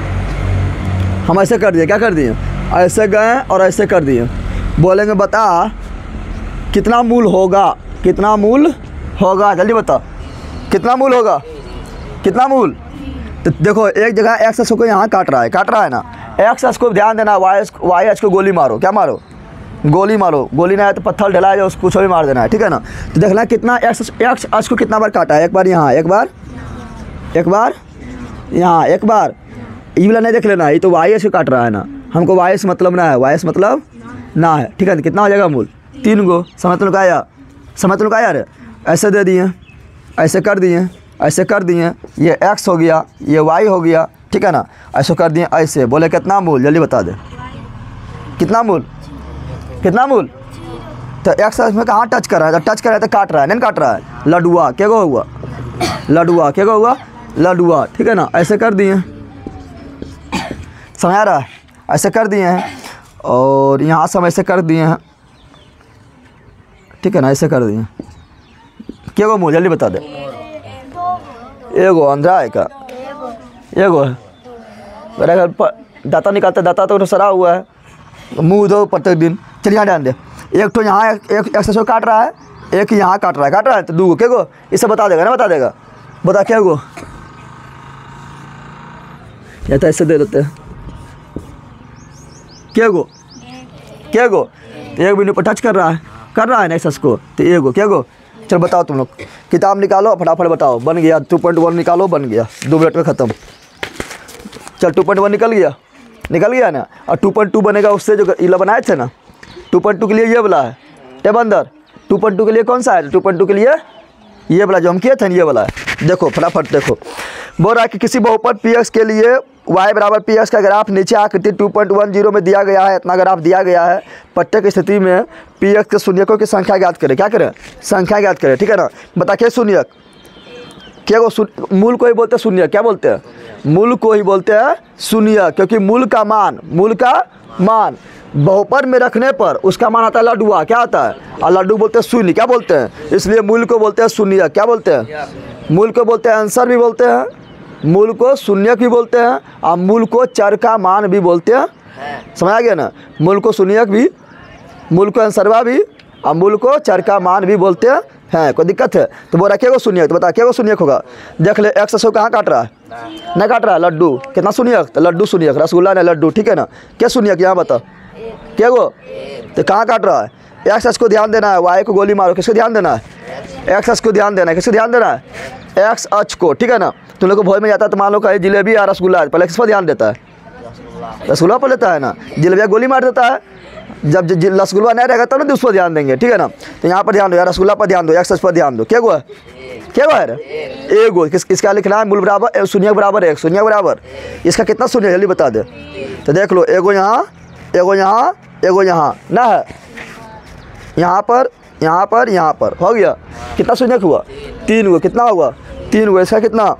हम ऐसे कर दिए, क्या कर दिए, ऐसे गए और ऐसे कर दिए, बोलेंगे बता कितना मूल होगा, कितना मूल होगा, जल्दी बता कितना मूल होगा, कितना मूल। तो देखो एक जगह एक्स अक्ष को यहाँ काट रहा है, काट रहा है ना, एक्स अक्ष को ध्यान देना, वाई वाई अक्ष को गोली मारो, क्या मारो, गोली मारो, गोली ना है तो पत्थर ढलाया जाए उसको भी मार देना है, ठीक है ना। तो देखना कितना एक्स एक्स अक्ष को कितना बार काटा है, एक बार यहाँ, एक बार एक बार यहाँ, एक बार ये वाला नहीं देख लेना, ये तो वाई अक्ष को काट रहा है ना, हमको वाई से मतलब ना है, वाई से मतलब ना है, ठीक है। कितना हो जाएगा मूल, तीन गो। समझ तो आया, समझ तो आया रे, ऐसे दे दिए, ऐसे कर दिए, ऐसे कर दिए, ये एक्स हो गया, ये वाई हो गया, ठीक है ना, ऐसे कर दिए, ऐसे बोले कितना मूल, जल्दी बता दे कितना मूल, कितना मूल, तो एक्स में कहाँ टच कर रहा है, तो टच कर रहा है तो काट रहा है, नहीं काट रहा है। लडुआ क्या गो हुआ, लडुआ क्या गो हुआ, लडुआ, ठीक है ना। ऐसे कर दिए, समझ आ रहा है, ऐसे कर दिए हैं। और यहाँ से हम ऐसे कर दिए हैं, ठीक है ना, ऐसे कर दिए। क्या गो मुँह जल्दी बता दे, एगो अंधरा है का, एगो है मेरा घर पर दाता निकालते, दाता तो सरा हुआ है, मुँह दो प्रत्येक दिन। चलिए यहाँ ध्यान दे, एक तो यहाँ एक एक्सेसो काट रहा है, एक यहाँ काट रहा है, काट रहा है तो दो गो क्या गो, इसे बता देगा ना, बता देगा, बता क्या गो, या तो ऐसे दे देते हैं, क्या गो क्या गो, तो एक बिंदु पर टच कर रहा है, कर रहा है ना एक्सेस को, तो एक गो क्या गो। चल बताओ तुम लोग, किताब निकालो फटाफट बताओ, बन गया टू पॉइंट वन निकालो, बन गया, दो मिनट में ख़त्म। चल टू पॉइंट वन निकल गया, निकल गया ना। और टू पॉइंट टू बनेगा उससे जो इला बनाए थे ना, टू पॉइंट टू के लिए ये वाला है टेब अंदर, टू पॉइंट टू के लिए कौन सा है, टू पॉइंट टू के लिए ये वाला जो हम किए थे ना, ये वाला है। देखो फटाफट देखो, बोल रहा है कि किसी बहुपद पी एक्स के लिए y बराबर पी एक्स का ग्राफ नीचे आकृति टू पॉइंट वन जीरो में दिया गया है, इतना ग्राफ दिया गया है। प्रत्येक स्थिति में पी एक्स के शून्यकों की संख्या ज्ञात करें, क्या करें, संख्या ज्ञात करें, ठीक है ना। बता क्या शून्यक, क्या वो मूल को ही बोलते हैं शून्य, क्या बोलते हैं, मूल को ही बोलते हैं शून्य, क्योंकि मूल का मान, मूल का मान बहुपद में रखने पर उसका मान आता है लड्डुआ, क्या आता है, और लड्डू बोलते हैं शून्य, क्या बोलते हैं, इसलिए मूल को बोलते हैं शून्य, क्या बोलते हैं, मूल को बोलते हैं आंसर भी बोलते हैं, मूल को शून्य भी बोलते हैं, और मूल को चर का मान भी बोलते हैं। समझ आ गया ना, मूल को शून्य भी, मूल को आंसरवा भी, और मूल को चर का मान भी बोलते हैं। है कोई दिक्कत है तो बोल रहा क्या को शून्य, तो बता क्या को शून्य होगा। देख ले एक्स सौ कहाँ काट रहा है, नहीं काट रहा है, लड्डू कितना शून्य, तो लड्डू शून्य, रसगुल्ला ने लड्डू, ठीक है ना। क्या शून्य यहाँ बता क्या गो, तो कहाँ काट रहा है, एक्स एस को ध्यान देना है, वाई को गोली मारो, किसको ध्यान देना है, एक्स एस को ध्यान देना है, किसको ध्यान देना है, एक्स एच को, ठीक है ना। तुम लोग को भोज में जाता है तो मान लो कहीं जिलेबी या रसगुल्ला, पहले किस पर ध्यान देता है, रसगुल्ला पर लेता है ना, जिलेबिया गोली मार देता है। जब रसगुल्ला नहीं रहेगा तब ना उस पर ध्यान देंगे, ठीक है ना। तो यहाँ पर ध्यान दो यार, रसगुल्ला पर ध्यान दो, एक्स एच पर ध्यान दो। क्या गो है, क्या गो है, ए गो, किस किसका लिखना है, मूल बराबर शून्य बराबर एक, शून्य बराबर इसका कितना शून्य जल्दी बता दे। तो देख लो एगो यहाँ, एगो यहाँ, एगो यहाँ ना है, यहाँ पर, यहाँ पर, यहाँ पर, हो गया कितना शून्य हुआ, तीन गो, कितना हुआ, तीन गो, इसका कितना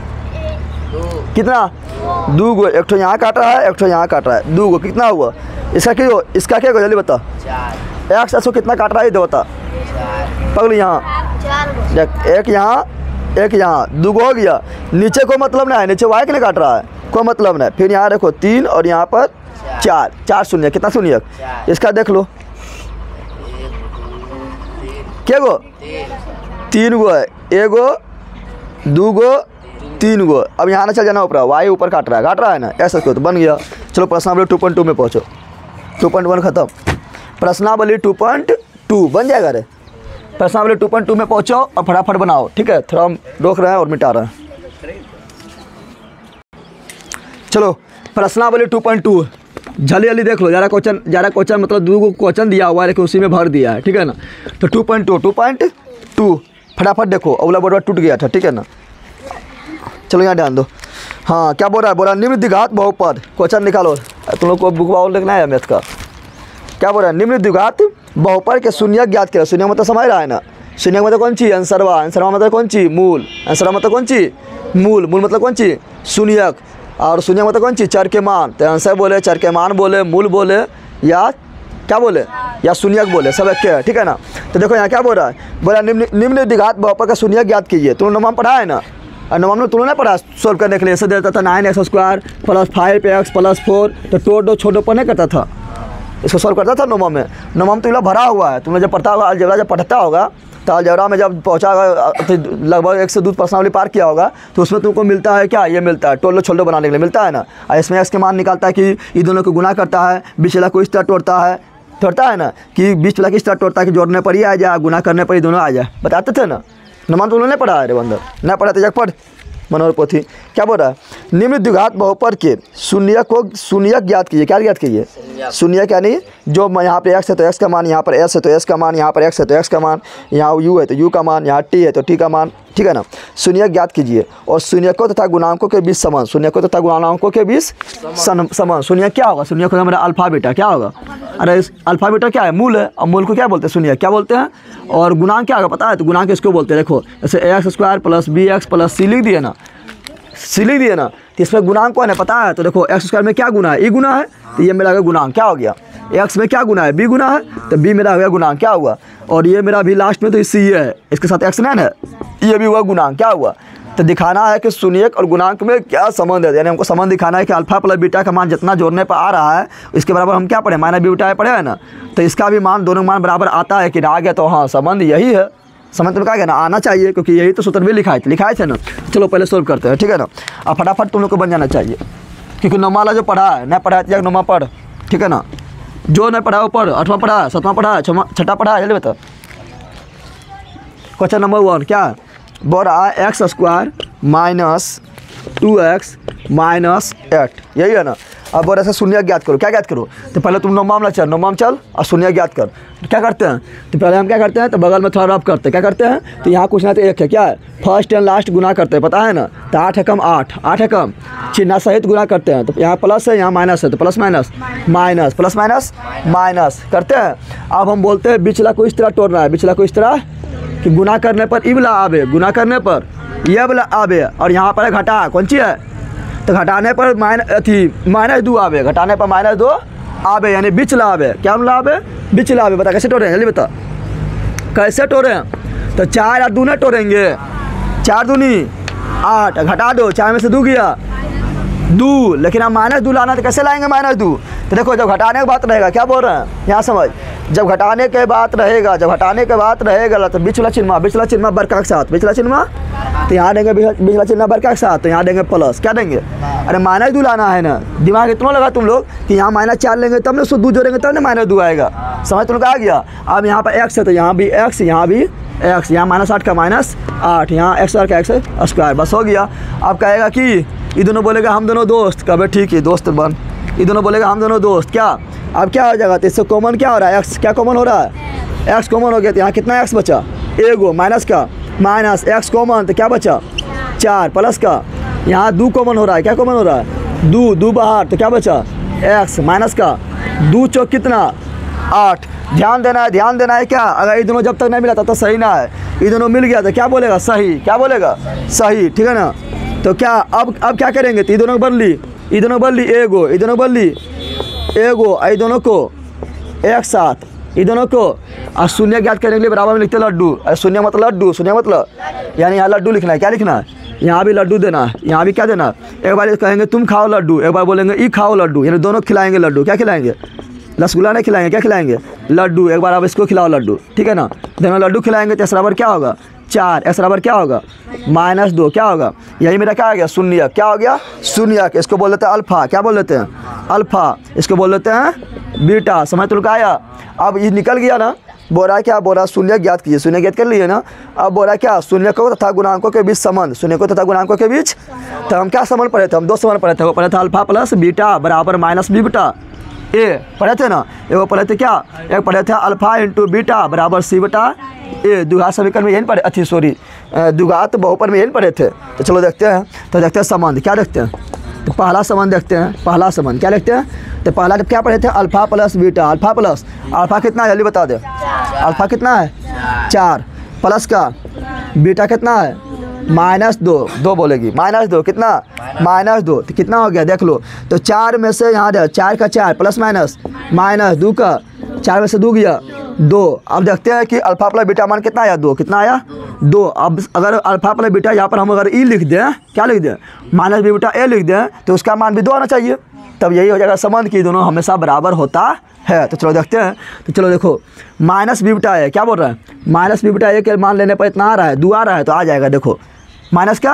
कितना दो गो, एक तो यहाँ काट रहा है, एक तो यहाँ काट रहा है, दो गो, कितना हुआ, इसका क्या हो, इसका क्या हो जल्दी बता, एक्स एस को कितना काट रहा है ये बता, पगली यहाँ देख, एक यहाँ एक यहाँ, दो गो हो गया। नीचे कोई मतलब नहीं है, नीचे वाई के लिए काट रहा है, कोई मतलब नहीं। फिर यहाँ देखो तीन और यहाँ पर चार, चार शून्य, कितना शून्य, इसका देख लो क्या गो, तीन गो है, एगो दो गो तीन गो। अब यहाँ ना चल जाना ऊपर, वाई ऊपर काट रहा है, काट रहा है ना, ऐसा क्यों, तो बन गया। चलो प्रश्नावली टू पॉइंट टू में पहुँचो, टू पॉइंट वन खत्म, प्रश्नावली टू पॉइंट टू बन जाएगा रे। प्रश्नावली टू पॉइंट टू में पहुँचो और फटाफट बनाओ, ठीक है, थोड़ा हम रोक रहे हैं और मिटा रहे हैं। चलो प्रश्नावली टू पॉइंट टू जल्दी जल्दी देख लो, ज़्यादा क्वेश्चन, ज़्यादा क्वेश्चन मतलब दो गो क्वेश्चन दिया हुआ है लेकिन उसी में भर दिया है, ठीक है ना। तो two point two two point two फटाफट देखो, अगला बोर्ड टूट गया था, ठीक है ना। चलो यहाँ ध्यान दो, हाँ क्या बोल रहा है, बोल रहा है निम्न द्विघात बहुपद, क्वेश्चन निकालो, तुम लोग को बुक और लिखना है मैथ का। क्या बोल रहा है, निम्न द्विघात बहुपद के शून्य ज्ञात करें, शून्य मतलब समझ रहा है ना, शून्य मतलब कौन चीज़, आंसरवा, आंसरवा मतलब कौन चीज़, मूल, आंसरवा मतलब कौन चीज़, मूल, मूल मतलब कौन चीज़, शून्यक, और शून्य मतलब कौन चीज़, चर के मान। तो आंसर बोले, चर के मान बोले, मूल बोले, या क्या बोले, या शून्यक बोले, सब एक है, ठीक है ना। तो देखो यहाँ क्या बोल रहा है, बोला निम्न निम्न द्विघात बहुपद का शून्य ज्ञात कीजिए। तुम नोम पढ़ा है ना, और नोम में तुमने पढ़ा सोल्व करने के लिए, ऐसे देता था nine x square plus five x plus four, तो टो दो छोटो पर नहीं करता था, इसको सॉल्व करता था नोमा में। नोमा में तो इला भरा हुआ है, तुमने जब पढ़ता होगा अलजेब्रा, जब पढ़ता होगा तो अलजेब्रा में जब पहुंचा तो लगभग एक से दो प्रश्नावली पार किया होगा, तो उसमें तुमको मिलता है क्या, ये मिलता है टोलो छोलो बनाने के लिए मिलता है ना। और इसमें एक्स के मान निकालता है कि ये दोनों को गुना करता है, बीच वाला को इस तरह तोड़ता है, तोड़ता है ना, कि बीच वाला किस तरह तोड़ता है कि जोड़ने पर ही आ जाए, गुना करने पर ही दोनों आ जाए, बताते थे ना। नोमा तो उन्होंने पढ़ा है रे बंदर, नहीं पढ़ा तो जग पढ़ मनोहर पोथी। क्या बोल रहा है, निम्न द्विघात बहुपद के शून्य को शून्यक ज्ञात कीजिए। क्या ज्ञात कीजिए, शून्यक, यानी जो यहाँ पे x है तो x का मान, यहाँ पर s है तो s का मान, यहाँ पर x है तो x का मान, यहाँ u है तो u का मान, यहाँ t है तो t का मान, ठीक है ना। शून्यक ज्ञात कीजिए और शून्यकों तथा गुणांकों के बीच समान, शून्यकों तथा गुणांकों के बीच समान। शून्यक क्या होगा, शून्यक होगा मेरा अल्फा बीटा, क्या होगा, अरे इस अल्फा बीटा क्या है, मूल है, और मूल को क्या बोलते हैं, शून्यक क्या बोलते हैं। और गुणांक क्या होगा पता है, तो गुणांक इसको बोलते हैं, देखो जैसे x square plus B x plus c लिख दिए ना, सी लिख दिए ना, तो इसमें गुणांक कौन है पता है, तो देखो एक्स स्क्वायर में क्या गुना है, ई गुना है, तो ये मेरा गुणांक क्या हो गया, एक्स में क्या गुना है, बी गुना है, तो बी मेरा हो गया गुणांक क्या हुआ, और ये मेरा भी लास्ट में तो सी है, इसके साथ एक्स नाइन है, ये भी हुआ गुणांक क्या हुआ। तो दिखाना है कि शून्यक और गुणांक में क्या संबंध है, यानी हमको संबंध दिखाना है कि अल्फा प्लस बीटा का मान जितना जोड़ने पर आ रहा है इसके बराबर हम क्या पढ़े, माइनस बीटा पढ़े है ना, तो इसका भी मान दोनों मान बराबर आता है कि आ गया, तो हाँ संबंध यही है, समझ तो क्या गया ना, आना चाहिए, क्योंकि यही तो सूत्र भी लिखाए थे लिखाए थे ना। चलो पहले सोल्व करते हैं, ठीक है ना। अब फटाफट तुम लोग को बन जाना चाहिए, क्योंकि नौमा वाला जो पढ़ा है, नहीं पढ़ा है नौमा पढ़, ठीक है ना, जो नहीं पढ़ा वो पढ़, आठवां पढ़ा, सातवां पढ़ा, छठा पढ़ा, जल्दी बता। क्वेश्चन नंबर वन क्या है, बोल रहा है x square minus two x minus eight, यही है ना। अब बोल रहा शून्य ज्ञात करो, क्या ज्ञात करो, तो पहले तुम नौमा में चल, नौमा में चल और शून्य ज्ञात कर। तो क्या करते हैं, तो पहले हम क्या करते हैं, तो बगल में थोड़ा रफ करते हैं, क्या करते हैं, तो यहाँ कुछ ना तो एक है, क्या है, फर्स्ट एंड लास्ट गुना करते हैं, पता है ना, तो आठ है कम आठ, आठ है कम, चिन्ह सहित गुना करते हैं, तो यहाँ प्लस है यहाँ माइनस है, तो plus minus minus plus minus minus करते हैं। अब हम बोलते हैं बिचला को इस तरह तोड़ना है, बिचला को इस तरह कि गुना करने पर ई वाला आवे, गुना करने पर ये वाला आवे, और यहाँ पर घटा कौन सी है, तो घटाने पर माइन अथी माइनस दो आवे, घटाने पर माइनस दो आवे, यानी बिचला आवे, क्या मतलब आवे, बिचला आवे। बता कैसे तोड़े हैं, जल्दी बता कैसे तोड़े हैं, तो चार और दूने तोड़ेंगे, चार दूनी आठ, घटा दो, चार में से दो गया दो, लेकिन हम माइनस दो लाना तो कैसे लाएंगे माइनस दो, तो देखो जब घटाने की बात रहेगा, क्या बोल रहे हैं यहाँ समझ, जब घटाने के बात रहेगा, जब घटाने के बात रहेगा तो बिचला चिन्ह, बिचला चिन्ह बरका के साथ, बिचला चिन्ह तो यहाँ देंगे बिचला चिन्ह बरका के साथ, तो यहाँ देंगे प्लस, क्या देंगे, अरे माइनस दो लाना है ना, दिमाग इतना लगा तुम लोग कि यहाँ माइनस चार लेंगे तब ना उसको दो जोड़ेंगे तब ना माइनस दो आएगा, समझ तुम लोग आ गया। अब यहाँ पर एक्स है तो यहाँ भी एक्स, यहाँ भी एक्स, यहाँ माइनस आठ का माइनस आठ, यहाँ एक्स का एक्स स्क्वायर, बस हो गया। अब कहेगा कि ये दोनों बोलेगा हम दोनों दोस्त, कभी ठीक है दोस्त बन, ये दोनों बोलेगा हम दोनों दोस्त, क्या अब क्या हो जाएगा, तो इससे कॉमन क्या हो रहा है, एक्स क्या कॉमन हो रहा है, एक्स कॉमन हो गया, तो यहाँ कितना एक्स बचा, एगो माइनस का माइनस एक्स कॉमन, तो क्या बचा चार, प्लस का यहाँ दो कॉमन हो रहा है, क्या कॉमन हो रहा है, दो दो बाहर, तो क्या बचा एक्स माइनस का दो चौक कितना आठ। ध्यान देना है, ध्यान देना है क्या, अगर ये दोनों जब तक नहीं मिला था तो सही ना है, ये दोनों मिल गया तो क्या बोलेगा सही, क्या बोलेगा सही, ठीक है ना। तो क्या अब अब क्या करेंगे, तो ये दोनों बन ली, ये दोनों बन ली एगो, ये दोनों बन ली एगो, ये दोनों को एक साथ, ये दोनों को और शून्य ज्ञात करने के लिए बराबर में लिखते हैं लड्डू, और शून्य मतलब लड्डू, शून्य मतलब यानी यहाँ लड्डू लिखना है, क्या लिखना है, यहाँ भी लड्डू देना है, यहाँ भी क्या देना है, एक बार कहेंगे तुम खाओ लड्डू, एक बार बोलेंगे ई खाओ लड्डू, यानी दोनों खिलाएंगे लड्डू, क्या खिलाएंगे, रसगुल्ला नहीं खिलाएंगे, क्या खिलाएंगे लड्डू, एक बार अब इसको खिलाओ लड्डू, ठीक है ना, दोनों लड्डू खिलाएंगे तो बराबर क्या होगा चार, एक्स बराबर क्या होगा माइनस दो, क्या होगा, यही मेरा क्या आ गया शून्य, क्या हो गया शून्य, इसको बोल देते हैं अल्फा, क्या बोल देते हैं अल्फा, इसको बोल देते हैं बीटा, समझ तो आया। अब ये निकल गया ना, बोल रहा है क्या, बोल रहा शून्य ज्ञात कीजिए, शून्य ज्ञात कर लिए ना। अब बोल रहा है क्या, शून्य को तथा गुणांकों के बीच संबंध, शून्य को तथा गुणांकों के बीच, तो हम क्या संबंध पढ़े थे, हम दो संबंध पढ़े थे, वो पढ़े थे अल्फा प्लस बीटा बराबर माइनस बी बीटा ए पढ़े थे ना, एक पढ़े थे क्या, एक पढ़े थे अल्फा इंटू बीटा बराबर सी बीटा ए, द्विघात समीकरण में यही पढ़े, अच्छी सॉरी द्विघात बहुपद में यही पढ़े थे। तो चलो देखते हैं, तो देखते हैं संबंध, क्या देखते हैं, तो पहला संबंध देखते हैं, पहला संबंध क्या देखते हैं, तो पहला क्या पढ़े थे alpha plus beta, alpha plus alpha कितना है जल्दी बता दे, अल्फा कितना है चार, प्लस का बीटा कितना है माइनस दो, दो बोलेगी माइनस दो, कितना माइनस दो, तो कितना हो गया देख लो, तो चार में से यहाँ दे चार का चार प्लस माइनस माइनस दो का चार में से दो गया दो। अब देखते हैं कि अल्फा प्लस बीटा मान कितना आया, दो, कितना आया दो। अब अगर अल्फा प्लस बीटा यहाँ पर हम अगर ई लिख दें, क्या लिख दें माइनस बी बीटा ए लिख दें, तो उसका मान भी दो आना चाहिए, तब यही हो जाएगा संबंध कि दोनों हमेशा बराबर होता है। तो चलो देखते हैं, तो चलो देखो माइनस बी बीटा ए क्या बोल रहा है, माइनस बी बीटा ए के मान लेने पर इतना आ रहा है, दो आ रहा है, तो आ जाएगा देखो माइनस का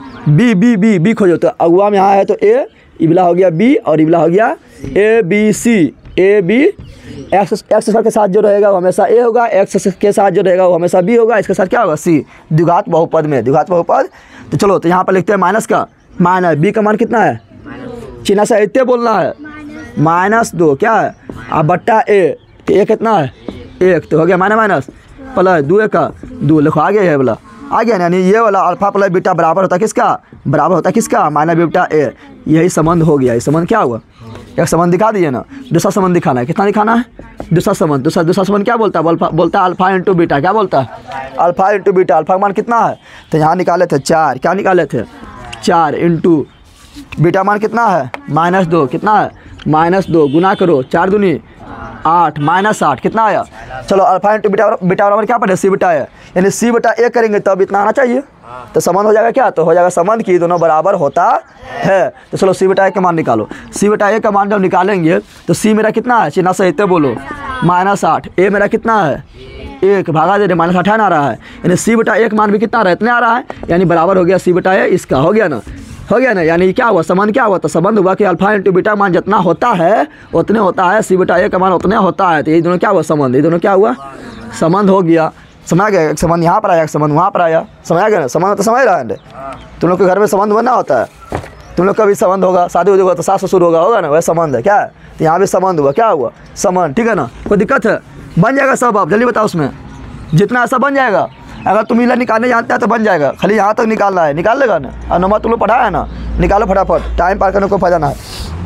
बी बी बी बी खोजो, तो अगुआ में यहाँ है तो ए, इबला हो गया बी और इबला हो गया a b c, a b x x के साथ जो रहेगा वो हमेशा ए होगा, एक्स के साथ जो रहेगा वो हमेशा बी होगा, इसके साथ क्या होगा सी, द्विघात बहुपद में, द्विघात बहुपद। तो चलो तो यहाँ पर लिखते हैं माइनस का माइनस बी का मान कितना है, चिन्ह से इतने बोलना है, माइनस दो क्या है, अब बट्टा ए, तो ए कितना है एक, तो हो गया माइनस माइनस प्लस दो एक का दो, लिखो आ गया है बोला, आ गया ना। यानी ये वाला अल्फा प्लस बीटा बराबर होता है किसका, बराबर होता है किसका, माइनस बीटा ए। यही संबंध हो गया। ये संबंध क्या हुआ, एक संबंध दिखा दिए ना, दूसरा संबंध दिखाना है। कितना दिखाना है, दूसरा संबंध। दूसरा दूसरा संबंध क्या बोलता है, बोलता बोलता है अल्फा इंटू बीटा। क्या बोलता है, अल्फा इंटू बीटा। अल्फा का मान कितना है, तो यहाँ निकाले थे चार, क्या निकाले थे चार, इंटू बीटा मान कितना है माइनस दो, कितना है माइनस दो, गुना करो चार दूनी आठ, माइनस आठ कितना आया। चलो अल्फा इंटू बीटा बीटा बराबर क्या पड़े, सी बीटा है, यानी सी बीटा ए करेंगे तब इतना आना चाहिए, तो संबंध हो जाएगा क्या, तो हो जाएगा संबंध की दोनों बराबर होता है। तो चलो सी बीटा ए का मान निकालो। सी बीटा ए का मान जब निकालेंगे तो सी मेरा कितना है, चिन्ह सहित बोलो माइनस आठ, ए मेरा कितना है एक, भागा दे रहे माइनस अठान आ रहा है, यानी सी बीटा एक मान भी कितना आ रहा है, इतने आ रहा है, यानी बराबर हो गया सी बीटा ए इसका। हो गया ना, हो गया ना। यानी क्या हुआ, संबंध क्या हुआ, तो संबंध हुआ कि अल्फा इंटू बीटा मान जितना होता है उतने होता है, सी बीटा ए का मान उतने होता है। तो ये दोनों क्या हुआ, संबंध, ये दोनों क्या हुआ, संबंध हो गया। समझ गया, एक संबंध यहाँ पर आया, एक संबंध वहाँ पर आया, समझ गया ना। संबंध तो समझ रहा है, तुम लोग के घर में संबंध बनना होता है, तुम लोग का भी संबंध होगा, शादी होगा तो सास ससुर होगा, होगा ना, वह संबंध है क्या है। तो यहाँ भी संबंध हुआ, क्या हुआ संबंध, ठीक है ना। कोई दिक्कत है, बन जाएगा सब, आप जल्दी बताओ उसमें जितना ऐसा बन जाएगा। अगर तुम इला निकालने जानते हैं तो बन जाएगा, खाली यहाँ तक निकालना है, निकाल लेगा ना। और नंबर तुम लोग पढ़ा है ना, निकालो फटाफट, टाइम पार करने को फायदा ना है,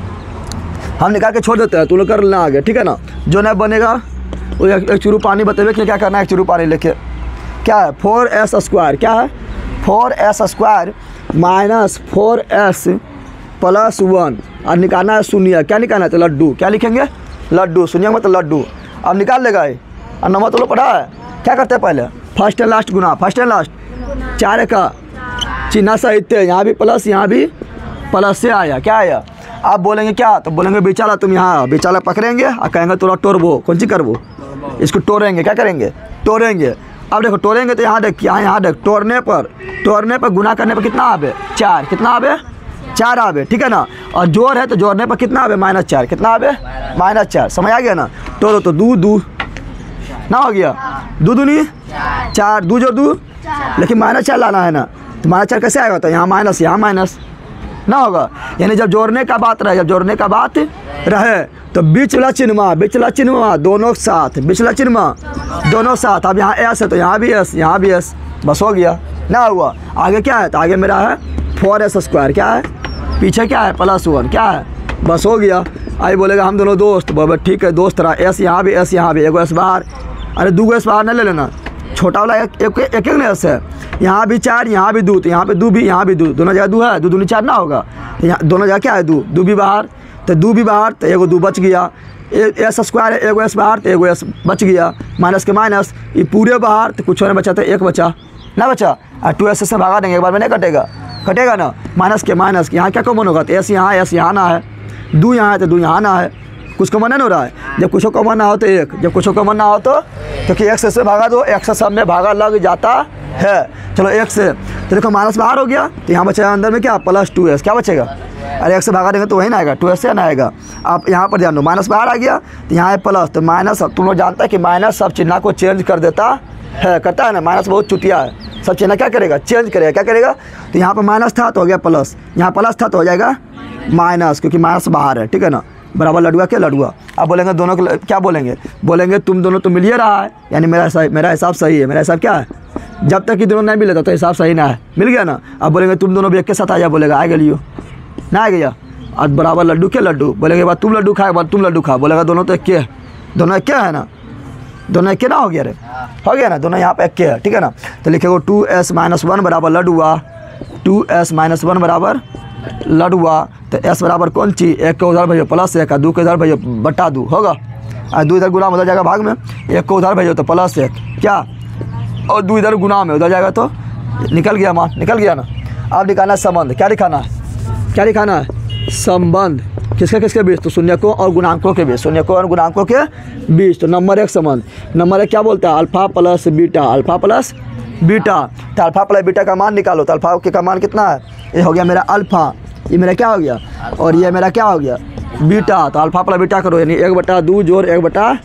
हम निकाल के छोड़ देते हैं, तुम लोग कर लेना आगे, ठीक है ना। जो नहीं बनेगा वो एक, एक चुरू पानी बताइए कि क्या करना है। एक चुरू पानी लेके क्या है, फोर एस स्क्वायर, क्या है four s square minus four s plus one, और निकालना है शून्य। क्या निकालना है, तो लड्डू, क्या लिखेंगे लड्डू, शून्य मतलब लड्डू। अब निकाल लेगा ये, और नंबर तो लोग पढ़ा है, क्या करते हैं पहले फर्स्ट एंड लास्ट गुना, फर्स्ट एंड लास्ट चार का चिन्ह सहित, यहाँ भी प्लस यहाँ भी प्लस से आया, क्या आया। आप बोलेंगे क्या, तो बोलेंगे बेचाला तुम यहाँ बेचाला पकड़ेंगे और कहेंगे थोड़ा टोरबो, कौन सी करबो, इसको टोरेंगे, क्या करेंगे टोरेंगे। अब देखो टोरेंगे तो यहाँ देख, यहाँ यहाँ देख, तोड़ने पर तोड़ने पर गुना करने पर कितना आवे चार, कितना आवे चार आवे, ठीक है ना। और जोड़ है तो जोड़ने पर कितना आवे माइनस चार, कितना आवे माइनस चार, समझ आ गया ना। तोड़ो तो दू दू ना हो गया, दू दू नहीं चार, दू जोड़ दू, लेकिन माइनस चार लाना है ना, तो माइनस चार कैसे आएगा, तो यहाँ माइनस यहाँ माइनस ना होगा। यानी जब जोड़ने का बात रहे, जब जोड़ने का बात रहे तो बीच वाला चिन्ह, बीच वाला चिन्ह दोनों साथ, बीच वाला चिन्ह दोनों साथ। अब यहाँ एस है तो यहाँ भी एस, यहाँ भी एस, बस हो गया ना हुआ। आगे क्या है, तो आगे मेरा है फोर एस स्क्वायर, क्या है पीछे क्या है प्लस वन, क्या है बस हो गया। आई बोलेगा हम दोनों दोस्त, बोले ठीक है दोस्त रहा, एस यहाँ भी एस यहाँ भी, एगो एस बाहर, अरे दो एस बाहर नहीं ले लेना, छोटा वाला एक एक एक, एक एस है, यहाँ भी चार यहाँ भी दो, तो यहाँ पे दो भी यहाँ भी दो, दोनों जगह दो है, दो दूनी चार ना होगा, तो यहाँ दोनों जगह क्या है दो, दो भी बाहर, तो दो भी बाहर, तो एगो दो बच गया, एस स्क्वायर है, एगो एस बाहर तो एगो एस बच गया, माइनस के माइनस, ये पूरे बाहर तो कुछ नहीं बचा, तो एक बचा ना बचा, और टू एस से भागा देंगे एक बार में, नहीं कटेगा, कटेगा ना, माइनस के माइनस, यहाँ क्या कॉमन होगा, तो एस यहाँ एस यहाँ ना है, दो यहाँ है तो दो यहाँ ना है, कुछ कॉमन नहीं हो रहा है। जब कुछ कॉमन ना हो तो एक, जब कुछ कॉमन ना हो तो क्योंकि एक से से भागा दो, एक से सब में भागा लग जाता है। चलो एक से तो देखो माइनस बाहर हो गया, तो यहाँ बचेगा अंदर में क्या प्लस टू एस, क्या बचेगा, अरे एक से भागा देंगे तो वही ना आएगा, टू एस से ना आएगा। आप यहाँ पर ध्यान दो, माइनस बाहर आ गया तो यहाँ है प्लस, तो माइनस तुम लोग जानता है कि माइनस सब चिन्ह को चेंज कर देता है, करता है ना, माइनस बहुत चुतिया है, सब चिन्ह क्या करेगा चेंज करेगा, क्या करेगा। तो यहाँ पर माइनस था तो हो गया प्लस, यहाँ प्लस था तो हो जाएगा माइनस, क्योंकि माइनस बाहर है, ठीक है ना, बराबर लडुआ क्या लडुआ। अब बोलेंगे दोनों को क्या बोलेंगे, बोलेंगे तुम दोनों तो मिल ही रहा है, यानी मेरा सही, मेरा हिसाब सही है, मेरा हिसाब क्या है, जब तक कि दोनों नहीं मिले तो हिसाब सही ना है, मिल गया ना। अब बोलेंगे तुम दोनों भी एक के साथ आ जा, बोलेगा आ गया ना आ गया, और बराबर लड्डू के लड्डू, बोलेंगे बाद तुम लड्डू खाए बाद तुम लड्डू खा, बोलेगा दोनों तो एक के, दोनों एक के है ना, दोनों एक के ना हो गया रे, हो गया ना, दोनों यहाँ पे एक के है, ठीक है ना। तो लिखेगा टू एस माइनस वन बराबर लडुआ, टू एस माइनस वन बराबर लडुआ, तो एस बराबर कौन चीज, एक को उधर भेजो प्लस एक, दो को इधर भेजो बटा दो, होगा, और दो इधर गुना में उधर जाएगा भाग में, एक को उधर भेजो तो प्लस एक क्या, और दो इधर गुना में उधर जाएगा तो निकल गया मान, निकल गया ना। अब निकालना संबंध, क्या लिखाना है, क्या लिखाना है संबंध, किसके किसके बीच, तो शून्यकों और गुणांकों के बीच, शून्यकों और गुणांकों के बीच। तो नंबर एक संबंध, नंबर एक क्या बोलता है alpha plus beta, alpha plus beta, तो अल्फा प्लस बीटा का मान निकालो, तो अल्फा के का मान कितना है, ये हो गया मेरा अल्फा, ये मेरा क्या हो गया, और ये मेरा क्या हो गया बीटा, तो अल्फा प्लस बीटा करो, यानी एक बटा दो जोड़ एक बटा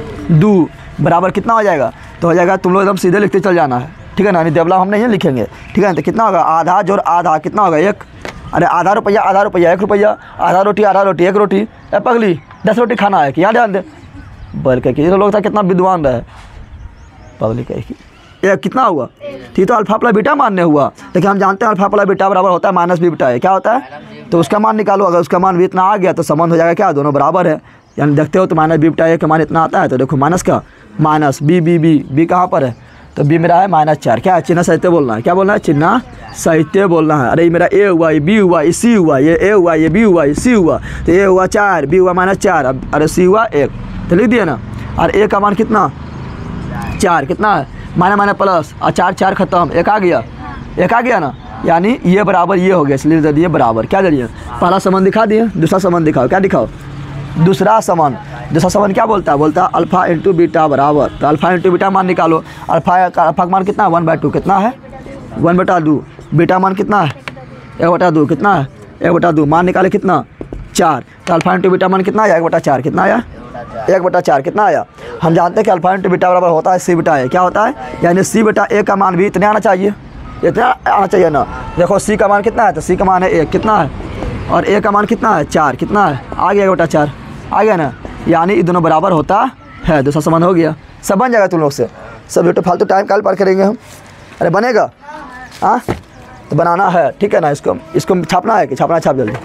दो बराबर कितना हो जाएगा, तो हो जाएगा, तुम लोग एकदम सीधे लिखते चल जाना है, ठीक है ना, यानी देवला हम नहीं लिखेंगे, ठीक है ना। तो कितना होगा आधा जोड़ आधा कितना होगा एक, अरे आधा रुपया आधा रुपया एक रुपया, आधा रोटी आधा रोटी एक रोटी। ए पगली दस रोटी खाना है कि यहाँ ध्यान दे बोल के कि लोग था कितना विद्वान रहे। पगली कहे कि ये कितना हुआ थी तो अल्फा प्लस बीटा मानने हुआ, लेकिन हम जानते हैं अल्फा प्लस बीटा बराबर होता है माइनस बी बीटा है। क्या होता है तो उसका मान निकालो, अगर उसका मान भी इतना आ गया तो संबंध हो जाएगा क्या, दोनों बराबर है। यानी देखते हो तो माइनस बी बीटा ए का मान इतना आता है, तो देखो माइनस का minus b b b b कहाँ पर है, तो बी मेरा है माइनस चार। क्या है चिन्ह सहित बोलना है, क्या बोलना है चिन्ह सहित बोलना है। अरे ये मेरा ए हुआ, ये बी हुआ, ये सी हुआ, ये ए हुआ, ये बी हुआ, ये सी हुआ, तो ए हुआ चार, बी हुआ माइनस चार, अब अरे सी हुआ एक, तो लिख दिया ना। और ए का मान कितना चार, कितना है माइनस माइनस प्लस, और चार चार खत्म, एक आ गया, एक आ गया ना, यानी ये बराबर ये हो गया, इसलिए दे दिए बराबर। क्या दे दिए पहला संबंध दिखा दिए, दूसरा संबंध दिखाओ, क्या दिखाओ दूसरा संबंध। दूसरा संबंध क्या बोलता है, बोलता है अल्फा इंटू बीटा बराबर, तो अल्फा इंटू बीटा मान निकालो। अल्फा अल्फा का मान कितना है वन बाई टू, कितना है वन बटा दो। बीटा मान कितना है एक बटा दो, कितना है एक बटा दो। मान निकाले कितना चार, तो अल्फा इंटू बीटा मान कितना आया एक बटा चार, कितना आया एक बटा चार, कितना आया। हम जानते हैं कि अल्फा इंटू बीटा बराबर होता है सी बीटा है। क्या होता है यानी सी बीटा ए का मान भी इतने आना चाहिए, इतना आना चाहिए ना। देखो सी का मान कितना है, तो सी का मान है एक, कितना है, और ए का मान कितना है चार, कितना है आ गया एक बटा चार, आ गया ना, यानी ये दोनों बराबर होता है। दूसरा संबंध हो गया, सब बन जाएगा तुम लोग से। सब बेटो फालतू टाइम काल पार करेंगे हम। अरे बनेगा हाँ तो बनाना है, ठीक है ना। इसको इसको छापना है कि छापना, छाप जल्दी।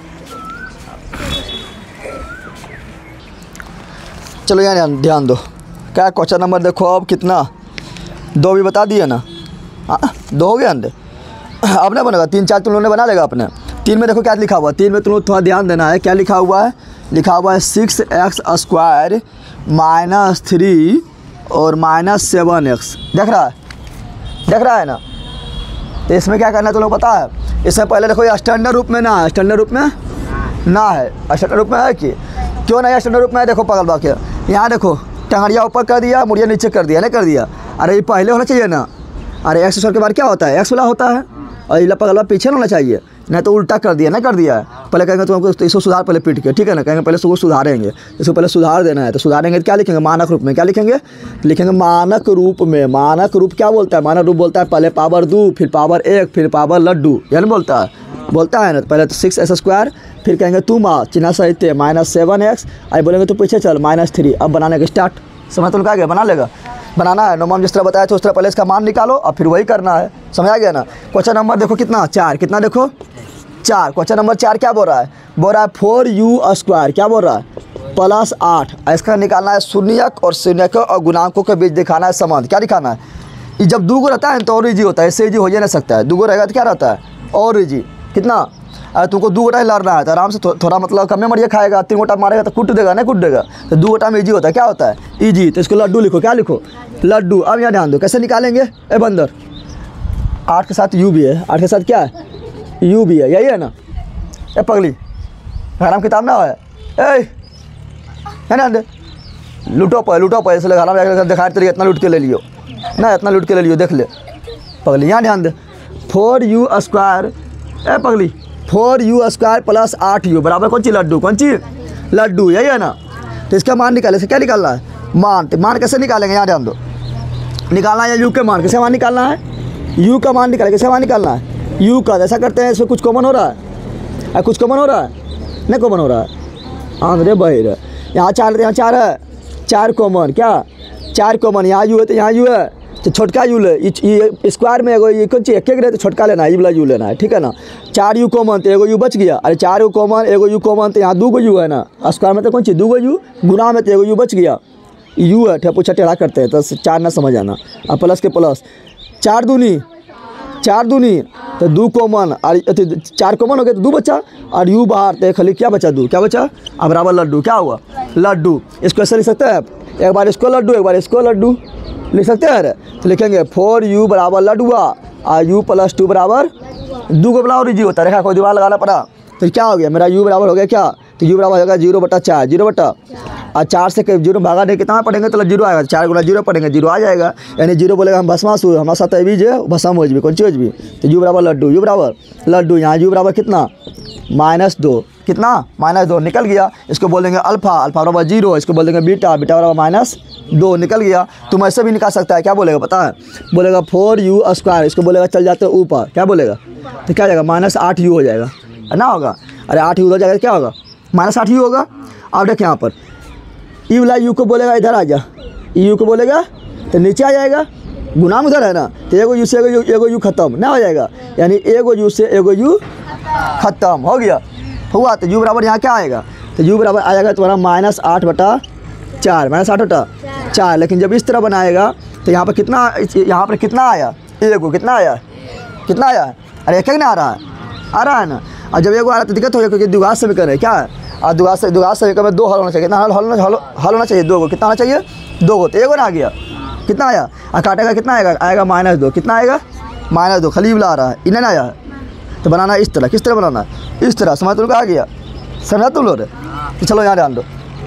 चलो यार ध्यान दो, क्या क्वेश्चन नंबर देखो अब कितना, दो भी बता दिए ना, हाँ दो हो गया अंडे। अब ना बनेगा, तीन चार तुम लोगों ने बना लेगा अपने। तीन में देखो क्या लिखा हुआ है, तीन में तुम लोग थोड़ा ध्यान देना है। क्या लिखा हुआ है, लिखा हुआ है six x square minus three और माइनस सेवन एक्स। देख रहा है, देख रहा है ना। तो इसमें क्या करना है तुम लोग पता है, इसमें पहले देखो ये स्टैंडर्ड रूप में ना है, स्टैंडर्ड रूप में ना है, स्टैंडर्ड रूप में है कि क्यों नहीं है स्टैंडर्ड रूप में है। देखो पगल बाकी यहाँ देखो, टंगड़िया ऊपर कर दिया, मुड़िया नीचे कर दिया, नहीं कर दिया। अरे ये पहले होना चाहिए ना। अरे एक्स स्क्वायर के बाद क्या होता है एक्स वाला होता है, और ये पगला पीछे होना चाहिए, नहीं तो उल्टा कर दिया, नहीं कर दिया है। पहले कहेंगे तो हमको इसको सुधार पहले पीट के, ठीक है ना, कहेंगे पहले इसको सुधारेंगे, इसको पहले सुधार देना है। तो सुधारेंगे तो क्या लिखेंगे मानक रूप में, क्या लिखेंगे लिखेंगे मानक रूप में। मानक रूप क्या बोलता है, मानक रूप बोलता है पहले पावर दो, फिर पावर एक, फिर पावर लड्डू, यानी बोलता है बोलता है ना। पहले तो सिक्स एक्स स्क्वायर, फिर कहेंगे टू मा चिन्ह सहित माइनस सेवन एक्स, आई बोलेंगे तो पीछे चल माइनस थ्री। अब बनाने का स्टार्ट, समझ तो क्या गया, बना लेगा, बनाना है। नोमान जिस तरह बताया तो उस तरह पहले इसका मान निकालो, और फिर वही करना है, समझ आ गया ना। क्वेश्चन नंबर देखो कितना चार, कितना देखो चार। क्वेश्चन नंबर चार क्या बोल रहा है, बोल रहा है फोर यू स्क्वायर, क्या बोल रहा है प्लस आठ। इसका निकालना है शून्यक और शून्यक और गुणांकों के बीच दिखाना है संबंध। क्या दिखाना है, ये जब दो गो रहता है तो और इजी होता है, इससे इजी हो ही नहीं सकता है। दो गो रहेगा तो क्या रहता है और इजी। कितना अरे तुमको दो गोटा लड़ना है तो आराम से थो, थोड़ा मतलब कम में मरिया खाएगा, तीन गोटा मारेगा तो कुट देगा, नहीं कुट देगा। तो दो गोटा में इजी होता है, क्या होता है इजी। तो इसको लड्डू लिखो, क्या लिखो लड्डू। अब यहाँ ध्यान दो कैसे निकालेंगे, ए बंदर आठ के साथ यू भी है, आठ के साथ क्या है यू भी है, यही है ना। ए पगली हराम किताब ना है, ए है ना, लूटो पे लूटो पे, इसलिए हराम जाकर दिखा तरीके इतना लूट के ले लियो ना, इतना लूट के ले लियो, देख ले पगली। यहाँ ध्यान दे, फोर यू स्क्वायर, ए पगली फोर यू स्क्वायर प्लस आठ यू बराबर कौन ची लड्डू, कौन ची लड्डू, यही है ना। तो इसका मान निकाले से क्या निकालना है मान। तो मान कैसे निकालेंगे, यहाँ ध्यान दो, निकालना है यू के मान, कैसे मान निकालना है यू का मान निकाले, कैसे मान निकालना है यू का। ऐसा करते हैं, इसमें कुछ कॉमन हो रहा है, आ, कुछ कॉमन हो रहा है, नहीं कॉमन हो रहा है, हाँ रे भाई रे। यहाँ चार यहाँ चार है, चार कॉमन, क्या चार कॉमन, यहाँ यू है तो यहाँ यू है, तो छोटका यू ले, ये स्क्वायर में एगो ये कौन चीज एक एक रहे तो छोटका लेना है, ये वाला यू लेना है, ठीक है ना। चार यू कॉमन तो एगो यू बच गया, अरे चार यू कॉमन एगो यू कॉमन, तो यहाँ दो गो यू है ना, स्क्वायर में तो कौन चीज दो गो यू, गुना में तो एगो यू बच गया, यू है ठे पूछा टेढ़ा करते हैं तो चार ना समझ आना। अब प्लस के प्लस चार दूनी चार दूनी तो दो कॉमन, और चार कॉमन हो गया तो दो बचा, और यू बाहर तो खाली क्या बचा दो, क्या बचा अब बराबर लड्डू, क्या हुआ लड्डू। इसको ऐसे लिख सकते हैं, एक बार इसको लड्डू एक बार इसको लड्डू लिख सकते हैं। तो लिखेंगे फोर यू बराबर लड्डुआ, और यू प्लस टू बराबर दो को बड़ा और इजी होता है, रेखा कोई दीवार लगाना पड़ा। तो क्या हो गया मेरा यू बराबर हो गया क्या, तो यू बराबर होगा जीरो बटा चार, जीरो बटा और चार से जीरो भागा नहीं कितना पढ़ेंगे तो जीरो आएगा, चार गुना जीरो पढ़ेंगे जीरो आ जाएगा, यानी जीरो बोलेगा हम भस्मासुर हमारे साथ अभी जो भस्म हो जाए कौन चीज भी। तो यू बराबर लड्डू, यू बराबर लड्डू, यहाँ यू बराबर कितना माइनस दो, कितना माइनस दो निकल गया। इसको बोलेंगे अल्फा, अल्फा बराबर जीरो, इसको बोलेंगे बीटा, बीटा बराबर माइनस दो, निकल गया। तुम ऐसे भी निकाल सकता है, क्या बोलेगा पता है, बोलेगा फोर यू स्क्वायर, इसको बोलेगा चल जाते ऊपर, क्या बोलेगा तो क्या जाएगा माइनस आठ यू हो जाएगा, ना होगा। अरे आठ ही उधर जाएगा क्या होगा, माइनस आठ ही होगा। अब देख यहाँ पर ई वाला यू को बोलेगा इधर आ जा, यू को बोलेगा तो नीचे आ जाएगा, गुनाम उधर है ना, तो एगो यू से एगो यू एगो यू खत्म ना हो जाएगा, यानी एगो यू से एगो यू खत्म हो गया हुआ। तो यू बराबर यहाँ क्या आएगा, तो यू बराबर आएगा तुम्हारा माइनस आठ बटा चार, माइनस आठ बटा चार। लेकिन जब इस तरह बनाएगा तो यहाँ पर कितना, यहाँ पर कितना आया, एगो कितना आया, कितना आया, अरे एक एक ना आ रहा है, आ रहा है ना। और जब एगो आ रहा है तो दिक्कत हो गया, क्योंकि द्विघात समीकरण है क्या है, और द्विघात से द्विघात समीकरण में दो हल होना चाहिए, कितना हल हल हल हल होना चाहिए, दो गो, कितना होना चाहिए, दो गो। तो एगो ना आ गया, कितना आया, और काटेगा कितना आएगा, आएगा माइनस दो, कितना आएगा माइनस दो, खलीब ला रहा है, इन्हें ना आया है। तो बनाना इस तरह, किस तरह बनाना है, इस तरह, समझ तुम आ गया, समझ तुम लोग। तो चलो यहाँ ध्यान दो।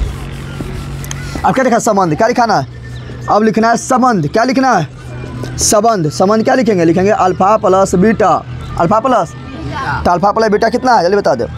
अब क्या लिखा, संबंध, क्या लिखाना है, अब लिखना है संबंध, क्या लिखना है, संबंध। संबंध क्या लिखेंगे, लिखेंगे alpha plus beta, alpha plus, तो अल्फा प्लस बीटा कितना है जल्दी बता दो,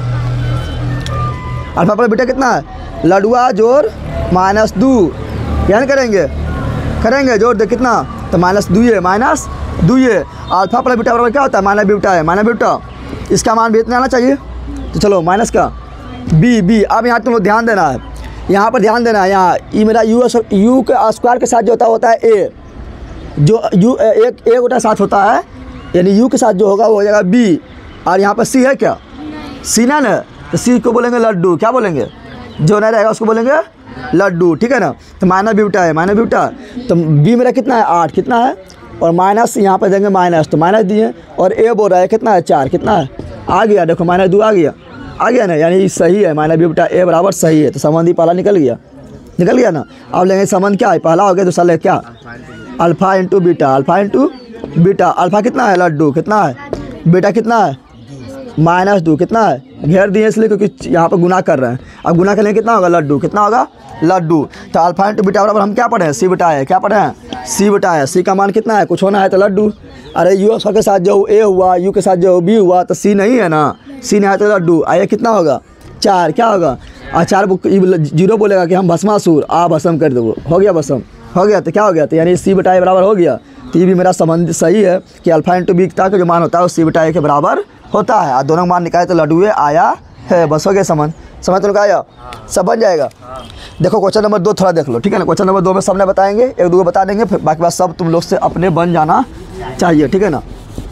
अल्फा प्लस बीटा कितना है, लडुआ जोड़ माइनस दो, यानी करेंगे करेंगे जोड़ दे कितना, तो माइनस दो है, माइनस दो है। अल्फा प्लस बीटा बराबर क्या होता है, माइनस बीटा है, माइनस बीटा, इसका मान भी इतना आना चाहिए। तो चलो माइनस का बी बी। अब यहाँ तुम लोग ध्यान देना है, यहाँ पर ध्यान देना है, यहाँ ये मेरा यू यू के स्क्वायर के साथ जो होता होता है ए, जो यू एक एक उल्टा साथ होता है, यानी यू के साथ जो होगा वो हो जाएगा बी, और यहाँ पर सी है क्या, सी ना ना, तो सी को बोलेंगे लड्डू, क्या बोलेंगे, जो नहीं रहेगा उसको बोलेंगे लड्डू, ठीक है ना। तो माइनस बीटा है, माइनस बीटा, तो बी मेरा कितना है आठ, कितना है, और माइनस यहाँ पर देंगे माइनस, तो माइनस दिए, और ए बोल रहा है कितना है चार, कितना है आ गया, देखो माइनस दो आ गया, आ गया ना, यानी सही है, माइनस बी बीटा ए बराबर सही है। तो संबंध ही पहला निकल गया, निकल गया ना। अब लेंगे संबंध क्या है, पहला हो गया, दूसरा ले क्या, alpha into beta, alpha into beta, alpha कितना है लड्डू, कितना है, बीटा कितना है माइनस दो, कितना है घेर दिए इसलिए क्योंकि यहाँ पर गुना कर रहे हैं। अब गुना करने कितना होगा, लड्डू, कितना होगा लड्डू। तो अल्फा इंटू बीटा बराबर हम क्या पढ़े हैं, सी बीटा है, क्या पढ़े हैं, सी बीटा है। सी का मान कितना है, कुछ होना है तो लड्डू। अरे यू के साथ जो ए हुआ, यू के साथ जो बी हुआ, तो सी नहीं है ना, सी नहीं है तो लड्डू। आइए कितना होगा चार, क्या होगा, और चार जीरो बोलेगा कि हम भस्मासुर, आ भस्म कर दो, हो गया भस्म, हो गया। तो क्या हो गया, तो यानी सी बीटा ए बराबर हो गया। तो ये भी मेरा संबंध सही है कि अल्फा इंटू बीटा का जो मान होता है वो सी बीटा ए के बराबर होता है, और दोनों मान निकाले तो लड्डू आया है, बस हो गया संबंध। समझ तो आया, सब बन जाएगा। देखो क्वेश्चन नंबर दो थोड़ा देख लो, ठीक है ना। क्वेश्चन नंबर दो में सबने बताएंगे, एक दो बता देंगे, फिर बाकी बात सब तुम लोग से अपने बन जाना चाहिए, ठीक है ना।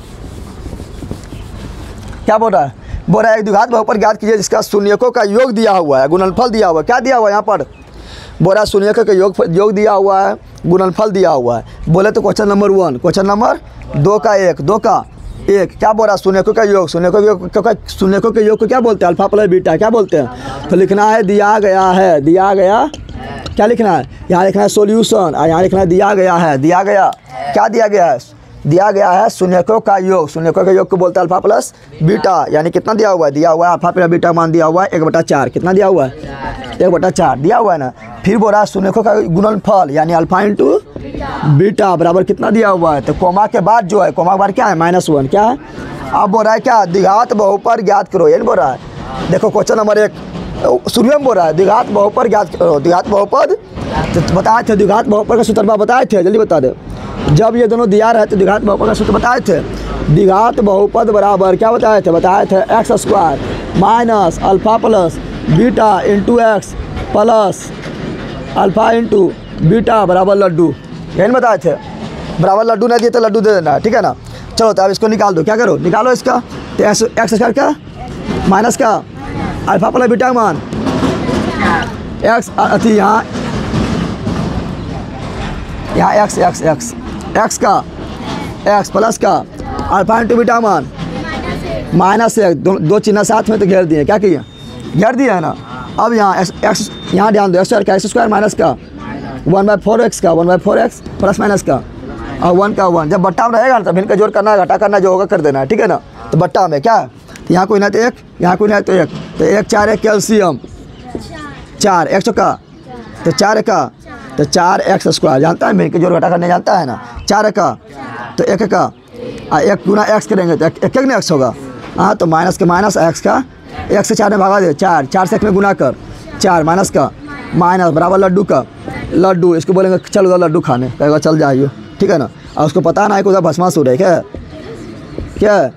क्या बोल रहा है, बोल रहा है एक द्विघात बहुपद ज्ञात कीजिए जिसका शून्यकों का योग दिया हुआ है, गुणनफल दिया हुआ है। क्या दिया हुआ है यहाँ पर, बोल रहा है शून्यकों का योग योग दिया हुआ है, गुणनफल दिया हुआ है। बोले तो question number one, question number दो का एक, दो का एक, क्या बोल रहा है शून्यकों का योग, शून्यकों के योग, शून्यकों के योग को क्या बोलते हैं, अल्फा प्लस बीटा, क्या बोलते हैं। तो लिखना है दिया गया है, दिया गया, क्या लिखना है, यहाँ लिखना है सॉल्यूशन, और यहाँ लिखना है दिया गया है, दिया गया, क्या दिया गया है, दिया गया है शून्यकों का योग, शून्यकों के योग को बोलते हैं अल्फा प्लस बीटा, यानी कितना दिया हुआ है, दिया हुआ है अल्फा प्लस बीटा मान दिया हुआ है एक बटा चार, कितना दिया हुआ है, एक बटा चार दिया हुआ है ना। फिर बोल रहा है शून्यकों का गुणनफल यानी अल्फा इंटू बीटा बराबर कितना दिया हुआ है, तो कोमा के बाद जो है, कोमा के बाद क्या है, माइनस वन, क्या है। अब बोल रहा है क्या, द्विघात बहुपद ज्ञात करो, यही बोल रहा है। देखो क्वेश्चन नंबर एक शुरू में बोल रहा है द्विघात बहुपद ज्ञात करो, द्विघात बहुपद तो बताए थे, द्विघात बहुपद का सूत्र बताए थे, जल्दी बता दे। जब ये दोनों दिया रहे तो द्विघात बहुपद का सूत्र बताए थे। द्विघात बहुपद बराबर क्या बताए थे, बताए थे x square minus alpha plus beta into x plus alpha into beta बराबर लड्डू, यही बताए थे। बराबर लड्डू नहीं दिए तो लड्डू दे देना, ठीक है ना। चलो तो अब इसको निकाल दो, क्या करो निकालो इसका, तो एक्स एक्स स्क्वायर का माइनस का अल्फा प्लस बीटा मान एक्स अथी यहाँ यहाँ एक्स एक्स एक्स एक्स का एक्स प्लस का अल्फा इंटू बीटा मान माइनस एक, दो, दो चिन्ह साथ में तो घेर दिए, क्या किए घेर दिए है ना। अब यहाँ एक्स एक्स यहाँ ध्यान दो, एक्स स्क्वायर का एक्स स्क्वायर माइनस का वन बाई फोर एक्स का one by four x plus minus का और वन का वन, जब बट्टा में रहेगा ना तब इनका जोड़ करना है, घटा करना जो होगा कर देना है, ठीक है ना। तो बट्टा में क्या, तो यहाँ कोई ना तो एक, यहाँ कोई ना तो एक, तो एक चार एक कैल्शियम चार एक सौ का, तो चार का तो चार एक्स स्क्वायर जानता है, मेरे के जोड़ घटा करने जानता है ना, चार का तो एक का एक गुना एक्स करेंगे तो एक एक ना एक्स होगा, हाँ तो माइनस के माइनस एक्स का एक से चार में भागा दे, चार चार से एक में गुना कर, चार माइनस का माइनस बराबर लड्डू का, लड्डू इसको बोलेंगे चल उधर लड्डू खाने, कहेगा चल जाइए, ठीक है ना। और उसको पता ना है कि उधर भस्मासुर है क्या क्या,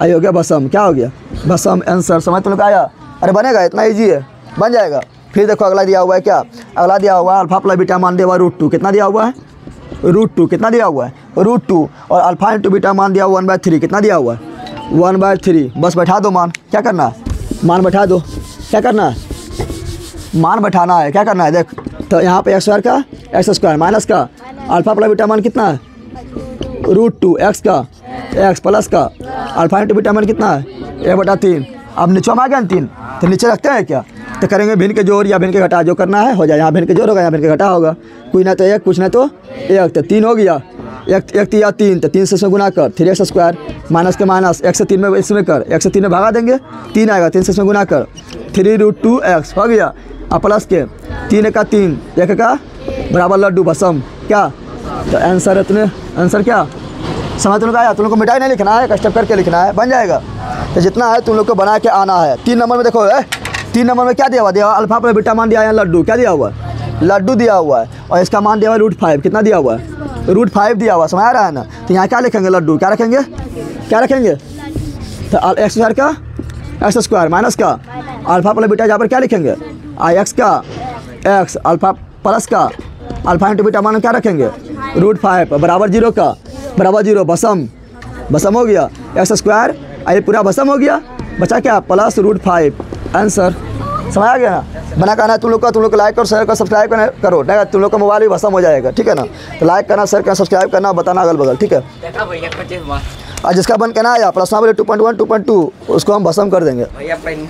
आई हो गया भसम, क्या हो गया भसम आंसर। समझ तुम लोग आया? अरे बनेगा, इतना ईजी है, बन जाएगा। फिर देखो अगला दिया हुआ है क्या, अगला दिया हुआ है अल्फा प्लस बीटा मान दिया हुआ रूट टू, कितना दिया हुआ है रूट टू, कितना दिया हुआ है रूट टू, और अल्फा इंटू बीटा मान दिया हुआ वन बाय थ्री, कितना दिया हुआ है वन बाय थ्री। बस बैठा दो मान, क्या करना है मान बैठा दो, क्या करना है मान बैठाना है, क्या करना है देख। तो यहाँ पे एक्स स्क्वायर का एक्स स्क्वायर माइनस का अल्फा प्लस बीटा मान कितना है रूट टू, एक्स का एक्स प्लस का अल्फा इंटू बीटा मान कितना है एक बटा तीन। अब नीचे में आ गया ना तीन, तो नीचे रखते हैं क्या, तो करेंगे भिन्न के जोड़ या भिन्न के घटा, जो करना है हो जाए। यहाँ भिन्न के जोड़ होगा, यहाँ भिन्न के घटा होगा, कुछ ना तो एक कुछ ना तो एक, तो तीन हो गया, एक एक या तीन, तो तीन से इसमें गुना कर, थ्री एक्स स्क्वायर माइनस के माइनस एक से तीन में इसमें कर, एक से तीन में भागा देंगे, तीन आएगा, तीन से इसमें गुना कर, थ्री रूट टू एक्स हो गया। अब प्लस के तीन का तीन, एक का बराबर लड्डू भसम, क्या तो आंसर है तुम्हें, आंसर क्या समझ तुम लोग आया। तुम लोग को मिटाई नहीं लिखना है, कस्टम करके लिखना है, बन जाएगा। तो जितना है तुम लोग को बना के आना है। तीन नंबर में देखो, ए, तीन नंबर में क्या दिया हुआ दिया हुआ अल्फा प्लस बीटा मान दिया है लड्डू, क्या दिया हुआ है लड्डू दिया हुआ है, और इसका मान दिया हुआ रूट फाइव, कितना दिया हुआ है रूट फाइव दिया हुआ, समझ आ रहा है ना। तो यहाँ क्या लिखेंगे लड्डू, क्या रखेंगे क्या रखेंगे तो एक्स स्क्वायर का एक्स स्क्वायर माइनस का अल्फा प्लस बीटा, यहाँ पर क्या लिखेंगे आई एक्स का एक्स अल्फा प्लस का अल्फा इंटू बीटा मान क्या रखेंगे रूट फाइव बराबर जीरो का बराबर जीरो, बसम बसम हो गया एक्स स्क्वायर, ये पूरा बसम हो गया, बचा क्या प्लस रूट फाइव, आंसर समझ आ गया ना। बना करना तुम लोग का, तुम लोग को लाइक और शेयर कर सब्सक्राइब करना करो, नहीं तुम लोग का मोबाइल भी भसम हो जाएगा, ठीक है ना। तो लाइक करना, शेयर करना, सब्सक्राइब करना, बताना अगल बगल, ठीक है। और जिसका बन करना आया plus two point one two point two उसको हम भसम कर देंगे।